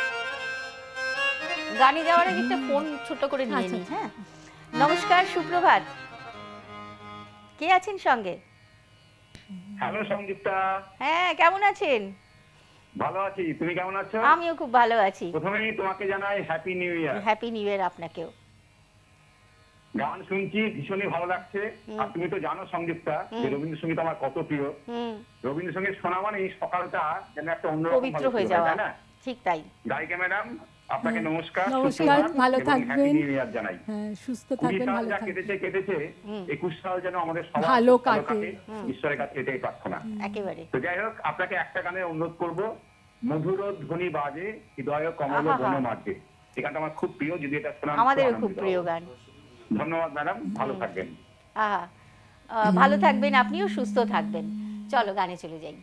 গানে যাওয়ার আগে একটা ফোন ছোট করে নিয়ে নিই। হ্যাঁ, নমস্কার, সুপ্রভাত, কে আছেন সঙ্গে? হ্যালো সংযুক্তা। হ্যাঁ, কেমন আছেন? ভালো আছি, তুমি কেমন আছো? আমিও খুব ভালো আছি। প্রথমেই তোমাকে জানাই happy new year. Happy new year আপনাকেও। গান শুনছি, ভীষণই ভালো লাগছে। আর তুমি তো জানো সংযুক্তা যে রবীন্দ্রসঙ্গীত আমার কত প্রিয়। রবীন্দ্রসঙ্গীত শোনা মানে এই সকালটা যেন একটা অন্যরকম পবিত্র হয়ে যাওয়া, না? ঠিক তাই। গায়িকা ম্যাডাম, আপনাকে নমস্কার, নমস্কার, ভালো থাকবেন, হ্যাপি নিউ ইয়ার জানাই। হ্যাঁ, সুস্থ থাকবেন, ভালো থাকবেন। কেটেছে কেটেছে একুশ সাল যেন আমাদের সবার ভালো কাটে, ঈশ্বরের কাছে এটাই প্রার্থনা। একেবারে। তো যাই হোক, আপনাকে একটা গানে অনুরোধ করব, মধুর ধ্বনি বাজে হৃদয় কমল বন মাঝে। এই গানটা আমার খুব প্রিয়, যদি এটা শোনান আমাদেরও খুব প্রিয় গান। ধন্যবাদ ম্যাডাম, ভালো থাকবেন। আহা, ভালো থাকবেন, আপনিও সুস্থ থাকবেন। চলো গানে চলে যাই।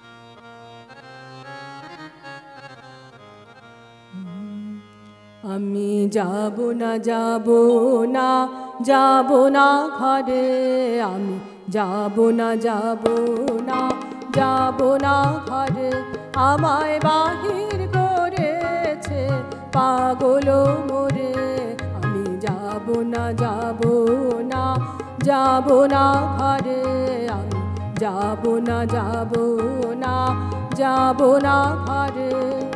আমি আমি যাব না যাব না যাব না ঘরে আমি যাব না যাব না যাব না ঘরে আমায় বাহির করেছে পাগল মোরে আমি যাব না যাব না যাব না ঘরে আমি যাব না যাব না যাব না ঘরে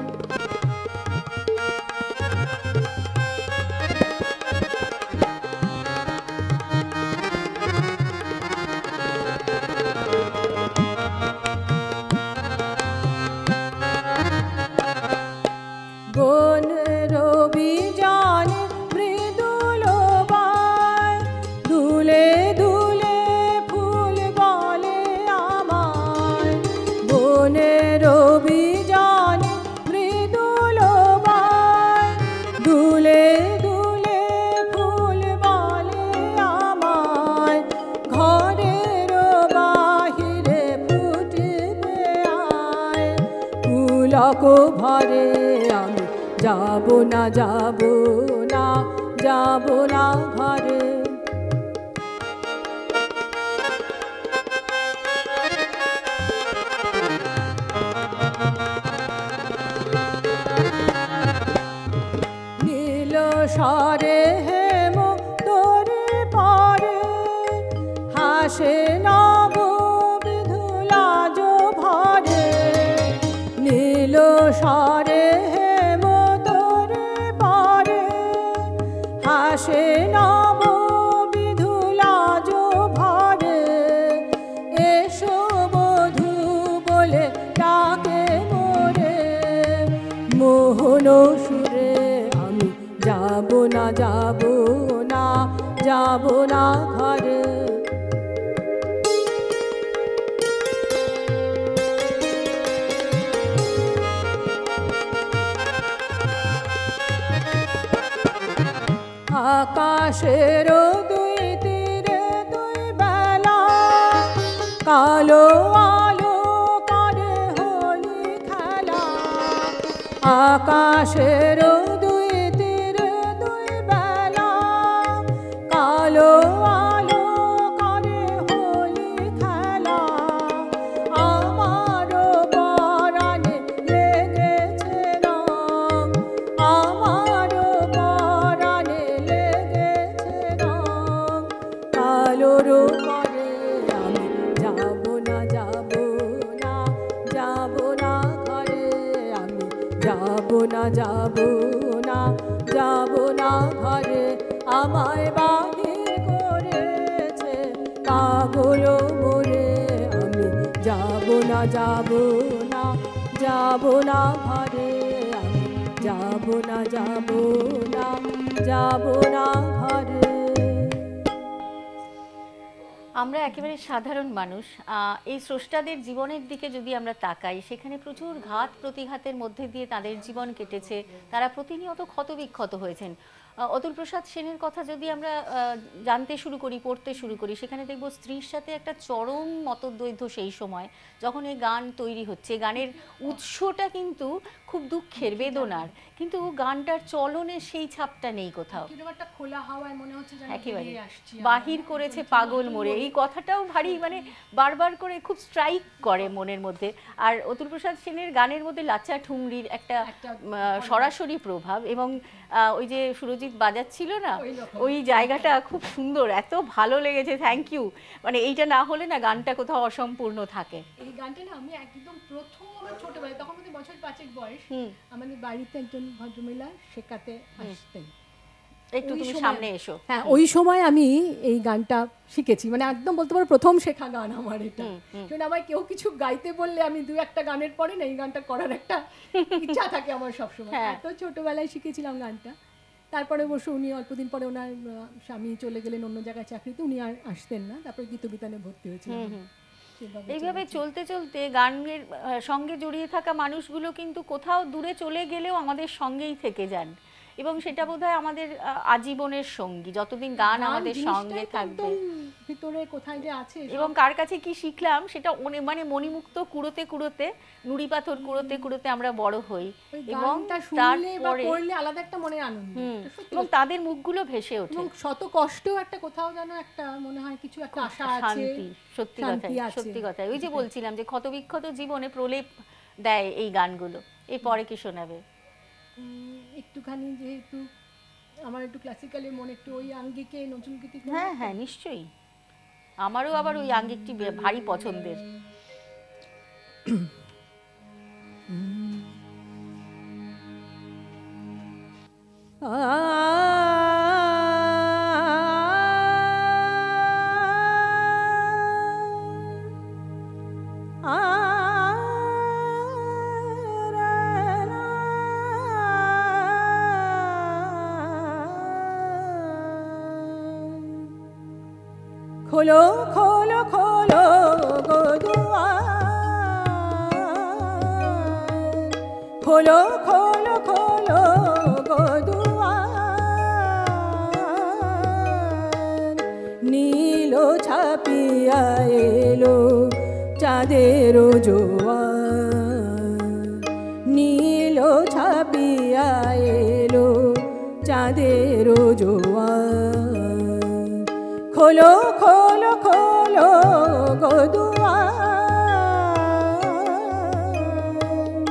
ভরে আমি যাব না যাব না যাব না ঘরে নীল স্বরে হেম তোরে পরে হাসে নব বিধুলাজ ভরে নীল স্বরে হেম তোরে পরে হাসে নব বিধুলাজ ভরে এসো বধূ বলে ডাকে মোরে মোহন সুরে আমি যাব না যাব না যাব না ঘরে আকাশের দুই তীরে দুই বেলা কালো আলো করে হোলি খেলা আকাশের দুই তীরে দুই বেলা কালো আলো করে হোলি খেলা আমার পরাণে লেগেছে রং আমার পরাণে কালোর পরে আমি যাব না যাব না যাব না ঘরে আমি যাব না যাব না যাব না ঘরে আমায় বাহির করেছে পাগল মোরে আমি যাব না যাব না যাব না ঘরে আমি যাব না যাব না যাব না ঘরে আমরা একেবারে সাধারণ মানুষ এই স্রষ্টাদের জীবনের দিকে যদি আমরা তাকাই সেখানে প্রচুর ঘাত প্রতিঘাতের মধ্যে দিয়ে তাদের জীবন কেটেছে তারা প্রতিনিয়ত ক্ষতবিক্ষত হয়েছেন অতুল প্রসাদ সেনের কথা যদি আমরা জানতে শুরু করি পড়তে শুরু করি সেখানে দেখব স্ত্রীর সাথে একটা চরম মতদ্বৈধ সেই সময় যখন এই গান তৈরি হচ্ছে গানের উৎসটা কিন্তু খুব দুঃখের বেদনার কিন্তু গানটার চলনে সেই ছাপটা নেই কোথাও একটা খোলা হাওয়ায় মনে হচ্ছে যেন একেবারে বাহির করেছে পাগল মোরে এই কথাটাও ভারী মানে বারবার করে খুব স্ট্রাইক করে মনের মধ্যে আর অতুল প্রসাদ সেনের গানের মধ্যে লাচা ঠুংরির একটা সরাসরি প্রভাব এবং ওই যে সুরজিৎ বাজাচ্ছিল না ওই জায়গাটা খুব সুন্দর এত ভালো লেগেছে থ্যাংক ইউ মানে এইটা না হলে না গানটা কোথাও অসম্পূর্ণ থাকে এই গানটা না আমি একদম প্রথম আমার ছোটবেলায় তখন আমাদের বছর পাঁচেক বয়স আমাদের বাড়িতে একজন ভদ্রমহিলা শেখাতে আসতেন একটু তুমি সামনে এসো হ্যাঁ ওই সময় আমি এই গানটা শিখেছি মানে একদম বলতে পারো প্রথম শেখা গান আমার এটা কারণ আমায় কেউ কিছু গাইতে বললে আমি দু একটা গানের পরে না এই গানটা করার একটা ইচ্ছা থাকে আমার সবসময় এত ছোটবেলায় শিখেছিলাম গানটা তারপরে অবশ্য উনি অল্পদিন পরে ওনার স্বামী চলে গেলেন অন্য জায়গায় চাকরিতে উনি আর আসতেন না তারপরে গীতবিতানে ভর্তি হয়েছিলেন এইভাবে চলতে চলতে গানের সঙ্গে জড়িয়ে থাকা মানুষগুলো কিন্তু কোথাও দূরে চলে গেলেও আমাদের সঙ্গেই থেকে যান এবং সেটা বোধহয় আমাদের আজীবনের সঙ্গী, যতদিন গান আমাদের সঙ্গে থাকবে। ভিতরে কোথায় যে আছে, এবং কার কাছে কি শিখলাম সেটা মানে মণিমুক্ত কুড়োতে কুড়োতে, নুড়ি পাথর কুড়োতে কুড়োতে আমরা বড় হই, এবং তারপরে আলাদা একটা মনে আনন্দ, এবং তাদের মুখগুলো ভেসে ওঠে, শত কষ্টেও একটা কোথাও যেন একটা মনে হয় কিছু একটা আশা আছে, শান্তি। সত্যি কথা, সত্যি কথা। ওই যে বলছিলাম যে ক্ষতবিক্ষত জীবনে প্রলেপ দেয় এই গানগুলো। এই পরে কি শোনাবে? একটুখানি, যেহেতু আমার একটু ক্লাসিক্যালের মনে, একটু ওই আঙ্গিকে নজরুলগীতি। হ্যাঁ হ্যাঁ নিশ্চয়ই, আমারও আবার ওই আঙ্গিকটি ভারী পছন্দের। খোলো খোলো খোলো গো দুয়ার, খোলো খোলো খোলো গো দুয়ার, নীল ছাপিয়া এলো চাঁদের জোয়ার, নীল ছাপিয়া এলো চাঁদের জোয়ার, খোলো খোলো খোলো গো দুয়ার।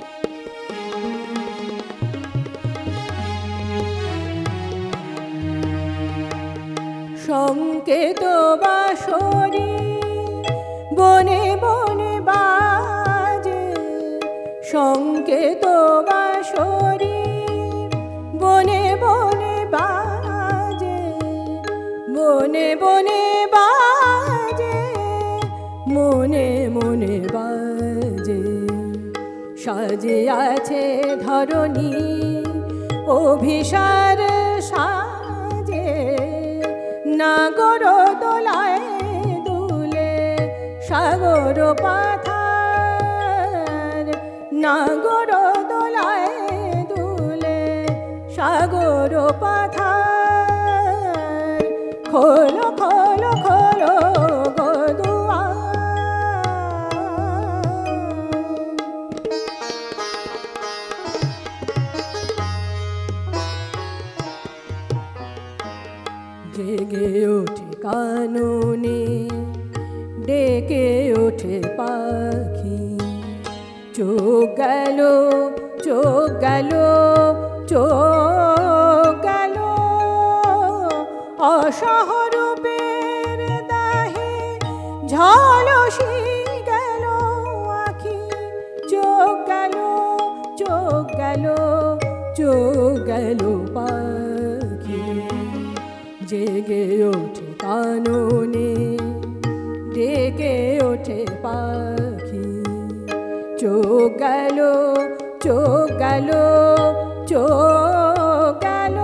সংকেত বাঁশরি বনে বনে বাজে, সংকেত বাঁশরি বনে বনে বাজে, মনে মনে বাজে, মনে মনে বাজে, সাজিয়াছে ধরণী অভিসার সাজে, নাগর দোলায় দুলে সাগর পাথার, নাগর দোলায় দুলে সাগর পাথার, খোলো খোলো খোলো গো দুয়ার। জেগে ওঠে কাননে ডেকে ওঠে পাখি, চোখ গেল চোখ গেল চোখ গেল, অসহরূপের দাহে ঝলসি গেল আখি, চোখ গেল চোখ গেল চোখ গেল পাখি, জেগে ওঠে কাননে ডেকে ওঠে পাখি, চোখ গেল চোখ গেল চোখ গেল,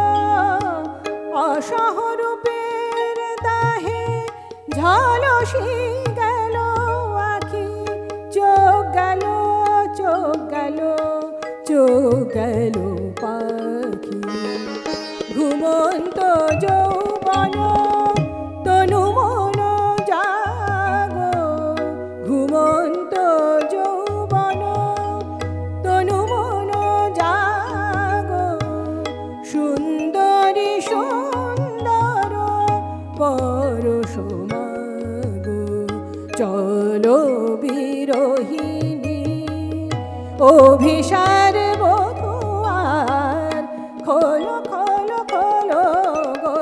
অসহরূপের দাহে ঝলসি গেল আখি, চোখ গেল চোখ গেল চোখ গেল পাখি, ঘুমন্ত যৌবন তনু মন জাগো, ঘুমন্ত যৌবন তনু মন জাগো, সুন্দরী সুন্দর পরশ মাগো, চলো বিরোহিণী অভিসার বধূয়ার, খোলো খোলো খোলো গো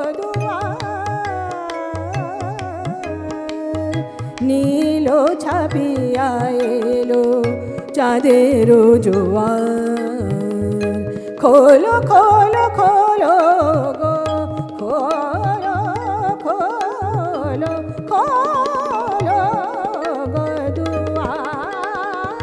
দুয়ার, নীল ছাপিয়া এলো চাঁদের জোয়ার, খোলো খোলো খোলো গো, খোলো খোলো খোলো গো দুয়ার।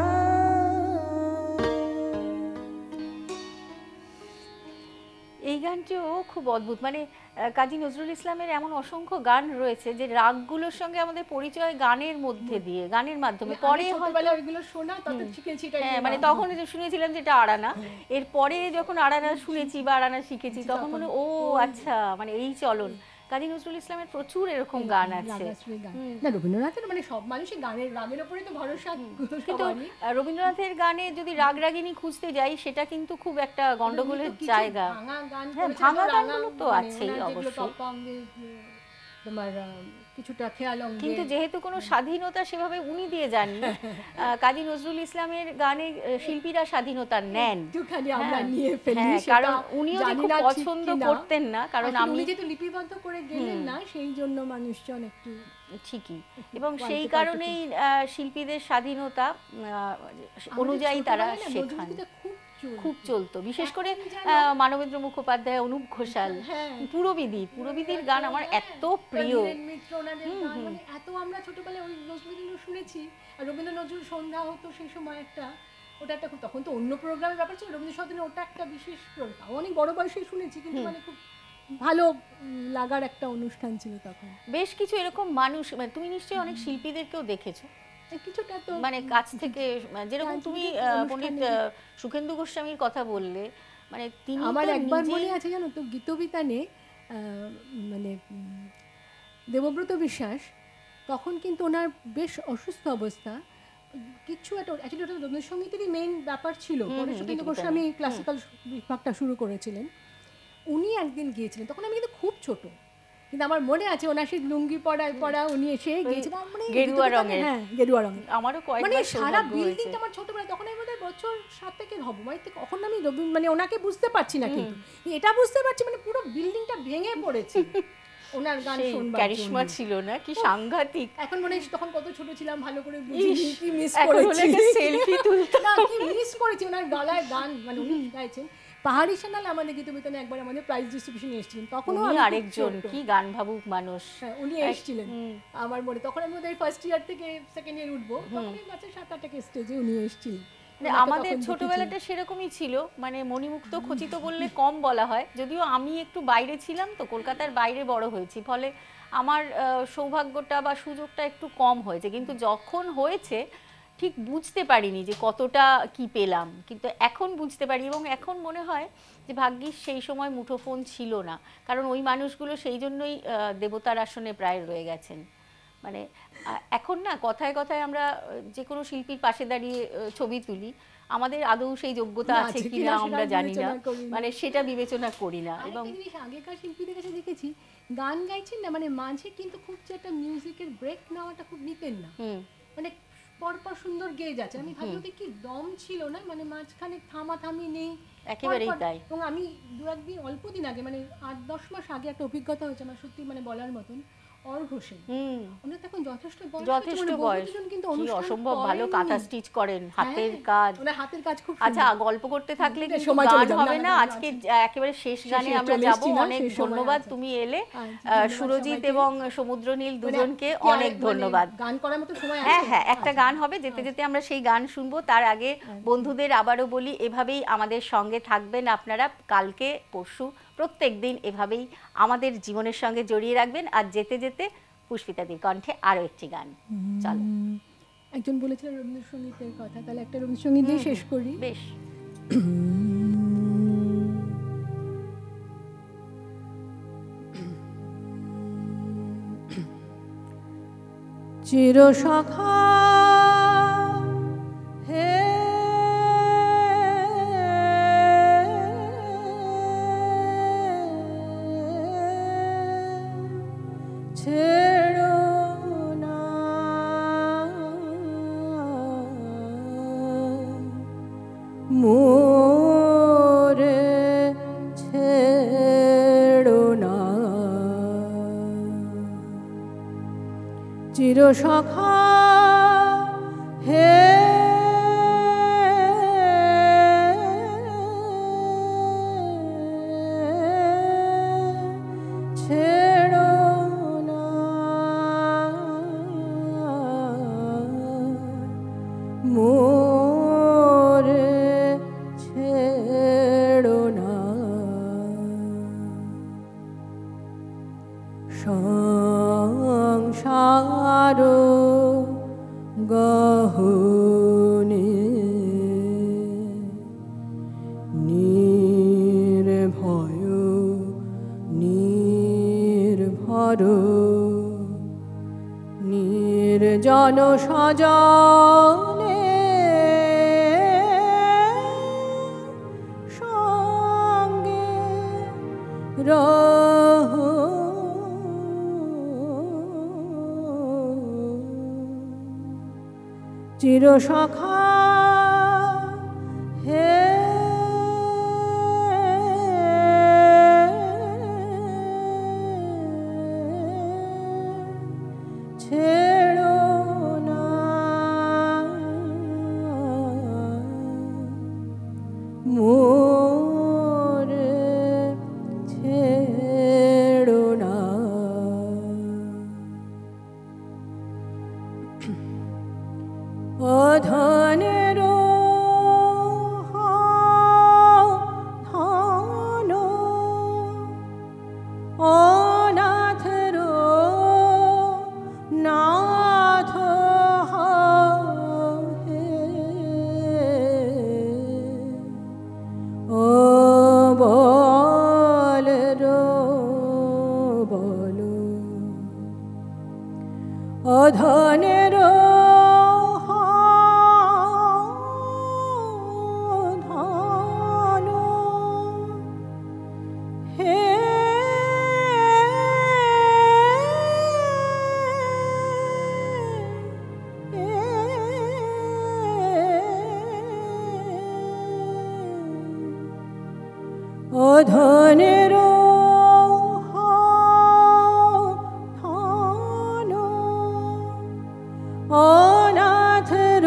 এই গানটিও খুব অদ্ভুত, মানে কাজী নজরুল ইসলামের এমন অসংখ্য গান রয়েছে যে রাগগুলোর সঙ্গে আমাদের পরিচয় গানের মধ্যে দিয়ে, গানের মাধ্যমে। পরে ছোটবেলা ওইগুলো শোনা তত শিখেছি, হ্যাঁ মানে তখন শুনেছিলাম যেটা আড়ানা, এরপরে যখন আড়ানা শুনেছি বা আড়ানা শিখেছি তখন মনে ও আচ্ছা মানে এই চলন। কাজী নজরুল ইসলামের প্রচুর এরকম গান আছে। না রবীন্দ্রনাথের মানে সব মানুষই গানের রাগের উপরে তো ভরসা, কিন্তু রবীন্দ্রনাথের গানে যদি রাগ রাগিনী খুঁজতে যাই সেটা কিন্তু খুব একটা গন্ডগোলের জায়গা। হ্যাঁ ভাঙা গানগুলো তো আছেই অবশ্যই, তোমার কিছুটা খেয়াল। কিন্তু যেহেতু কোনো স্বাধীনতা সেভাবে উনি দিয়ে যাননি, কাজী নজরুল ইসলামের গানে শিল্পীরা স্বাধীনতা নেন, কারণ উনিও যে খুব পছন্দ করতেন না, কারণ আমি যেহেতু লিপিবদ্ধ করে গেলেন না সেই জন্য মানুষজন একটু ঠিকই, এবং সেই কারণেই শিল্পীদের স্বাধীনতা অনুযায়ী তারা শেখান, খুব চলতো। বিশেষ করে মানবেন্দ্র মুখোপাধ্যায়, অনুপ ঘোষাল, পুরবিদি, পুরবিদির গান আমার এত প্রিয়। এত আমরা ছোটবেলায় ওই নজরুল শুনেছি, আর রবীন্দ্র নজরুল সন্ধ্যা হতো সেই সময় একটা, ওটা একটা তখন তো অন্য প্রোগ্রামের ব্যাপার ছিল, রবীন্দ্র সদনে ওটা একটা বিশেষ প্রোগ্রাম, অনেক বড় বয়সে শুনেছি, কিন্তু মানে খুব ভালো লাগার একটা অনুষ্ঠান ছিল তখন। বেশ কিছু এরকম মানুষ, মানে তুমি নিশ্চয়ই অনেক শিল্পীদেরকেও দেখেছো কিছুটা তো মানে কাছ থেকে, যেরকম তুমি পণ্ডিত সুখেন্দু গোস্বামীর কথা বললে, মানে তিনি আমার একবার মনে আছে জানো তো গীতবিতানে মানে দেবব্রত বিশ্বাস, তখন কিন্তু ওনার বেশ অসুস্থ অবস্থা, কিছু একটা অ্যাকচুয়ালি ওটা রবীন্দ্রসঙ্গীতেরই মেইন ব্যাপার ছিল, সুখেন্দু গোস্বামী ক্লাসিক্যাল বিভাগটা শুরু করেছিলেন, উনি একদিন গিয়েছিলেন, তখন আমি কিন্তু খুব ছোট, কিন্তু আমার মনে আছে ওনার সেই লুঙ্গি পড়ায় পড়া উনি এসে গিয়েছিলেন মানে গেরুয়া রঙের, হ্যাঁ গেরুয়া রঙের, আমারও কয়েকবার মানে সারা বিল্ডিংটা আমার ছোটবেলা, তখন আমি বোধহয় বছর সাত থেকে হব, মানে তখন আমি মানে ওনাকে বুঝতে পারছি না, কিন্তু এটা বুঝতে পারছি মানে পুরো বিল্ডিংটা ভেঙে পড়েছে ওনার গান শুনবার ক্যারিশমা ছিল না, কি সাংঘাতিক। এখন মনে হয় তখন কত ছোট ছিলাম, ভালো করে বুঝিনি, কি মিস করেছি, সেলফি তুলতে না কি মিস করেছি ওনার গলায় গান, মানে উনি গাইছেন। পাহাড়ি সানাল আমাদের গীতবিতানে একবার আমাদের প্রাইজ ডিস্ট্রিবিউশনে এসেছিলেন, তখন উনি আরেকজন কি গান ভাবুক মানুষ, উনি এসেছিলেন আমার মনে, তখন আমি ওদের ফার্স্ট ইয়ার থেকে সেকেন্ড ইয়ার উঠবো, তখন বাচ্চা সাত আটটা স্টেজে উনি এসেছিলেন। আমাদের ছোটবেলাটা সেরকমই ছিল, মানে মণিমুক্ত খচিত বললে কম বলা হয়, যদিও আমি একটু বাইরে ছিলাম তো, কলকাতার বাইরে বড় হয়েছি, ফলে আমার সৌভাগ্যটা বা সুযোগটা একটু কম হয়েছে, কিন্তু যখন হয়েছে ঠিক বুঝতে পারিনি যে কতটা কি পেলাম, কিন্তু এখন বুঝতে পারি, এবং এখন মনে হয় যে ভাগ্যিস সেই সময় মুঠোফোন ছিল না, কারণ ওই মানুষগুলো সেই জন্যই দেবতার আসনে প্রায় রয়ে গেছেন। মানে এখন না কথায় কথায় আমরা যে কোনো শিল্পীর পাশে দাঁড়িয়ে ছবি তুলি, আমাদের আদৌ সেই যোগ্যতা আছে কিনা আমরা জানি না, মানে সেটা বিবেচনা করি না। এবং আগেকার শিল্পীদের কাছে দেখেছি গান গাইছেন না, মানে মাঝে কিন্তু খুব যে একটা মিউজিকের ব্রেক নেওয়াটা খুব নিতেন না, মানে পরপর সুন্দর গেয়ে যাচ্ছে, আমি ভাবি ওদের কি দম ছিল না, মানে মাঝখানে থামাথামি নেই একেবারেই তাই। এবং আমি দু একদিন অল্প দিন আগে মানে আট দশ মাস আগে একটা অভিজ্ঞতা হয়েছে আমার, সত্যি মানে বলার মতন, অর হোসেন, উনি তখন যথেষ্ট বয়স, যথেষ্ট বয়স, কি অসম্ভব ভালো কাঁথা স্টিচ করেন, হাতের কাজ, ওনার হাতের কাজ খুব। আচ্ছা গল্প করতে থাকলে কিন্তু গান হবে না, আজকে একেবারে শেষ গানে আমরা যাব। অনেক ধন্যবাদ তুমি এলে, সুরজিৎ এবং সমুদ্রনীল দুজনকে অনেক ধন্যবাদ। গান করার মতো সময় আছে? হ্যাঁ হ্যাঁ, একটা গান হবে, যেতে যেতে আমরা সেই গান শুনবো। তার আগে বন্ধুদের আবারও বলি, এভাবেই আমাদের সঙ্গে থাকবেন আপনারা, কালকে পরশু প্রত্যেক দিন এভাবেই আমাদের জীবনের সঙ্গে জড়িয়ে রাখবেন। আর যেতে যেতে পুষ্পিতাদির কণ্ঠে আরো একটি গান। চলো, একজন বলেছিলেন রবীন্দ্রসঙ্গীতের কথা, তাহলে একটা রবীন্দ্রসঙ্গীত দিয়ে শেষ করি। বেশ। চিরসখা হে ছেড়ো না মোরে, ছেড়ো না চিরসখা হে ছেড়ো না মোরে, ছেড়ো না জন সজনে সঙ্গে রহ চির সখা হে ছেড়ো না মোরে ছেড়ো না অধনের ধন অনাথের নাথ হে ও বলের বল অধনের ধন হে অধনের ধন অনাথের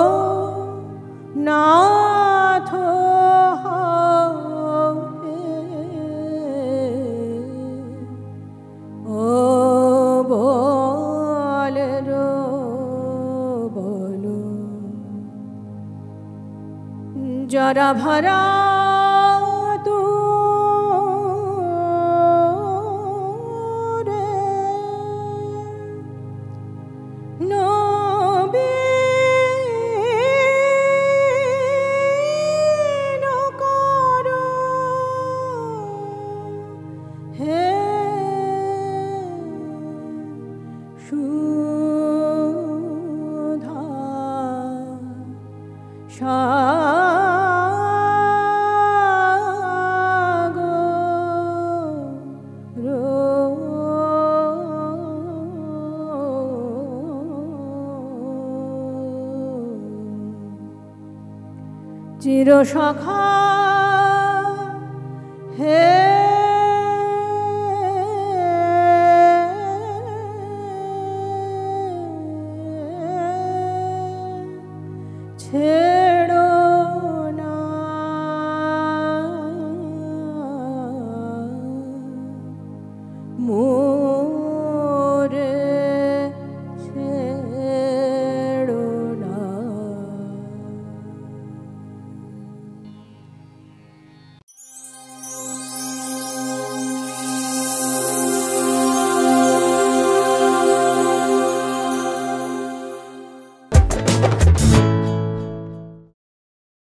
নাথ ও বলের বল জরা ভরা চির সখা হে ছে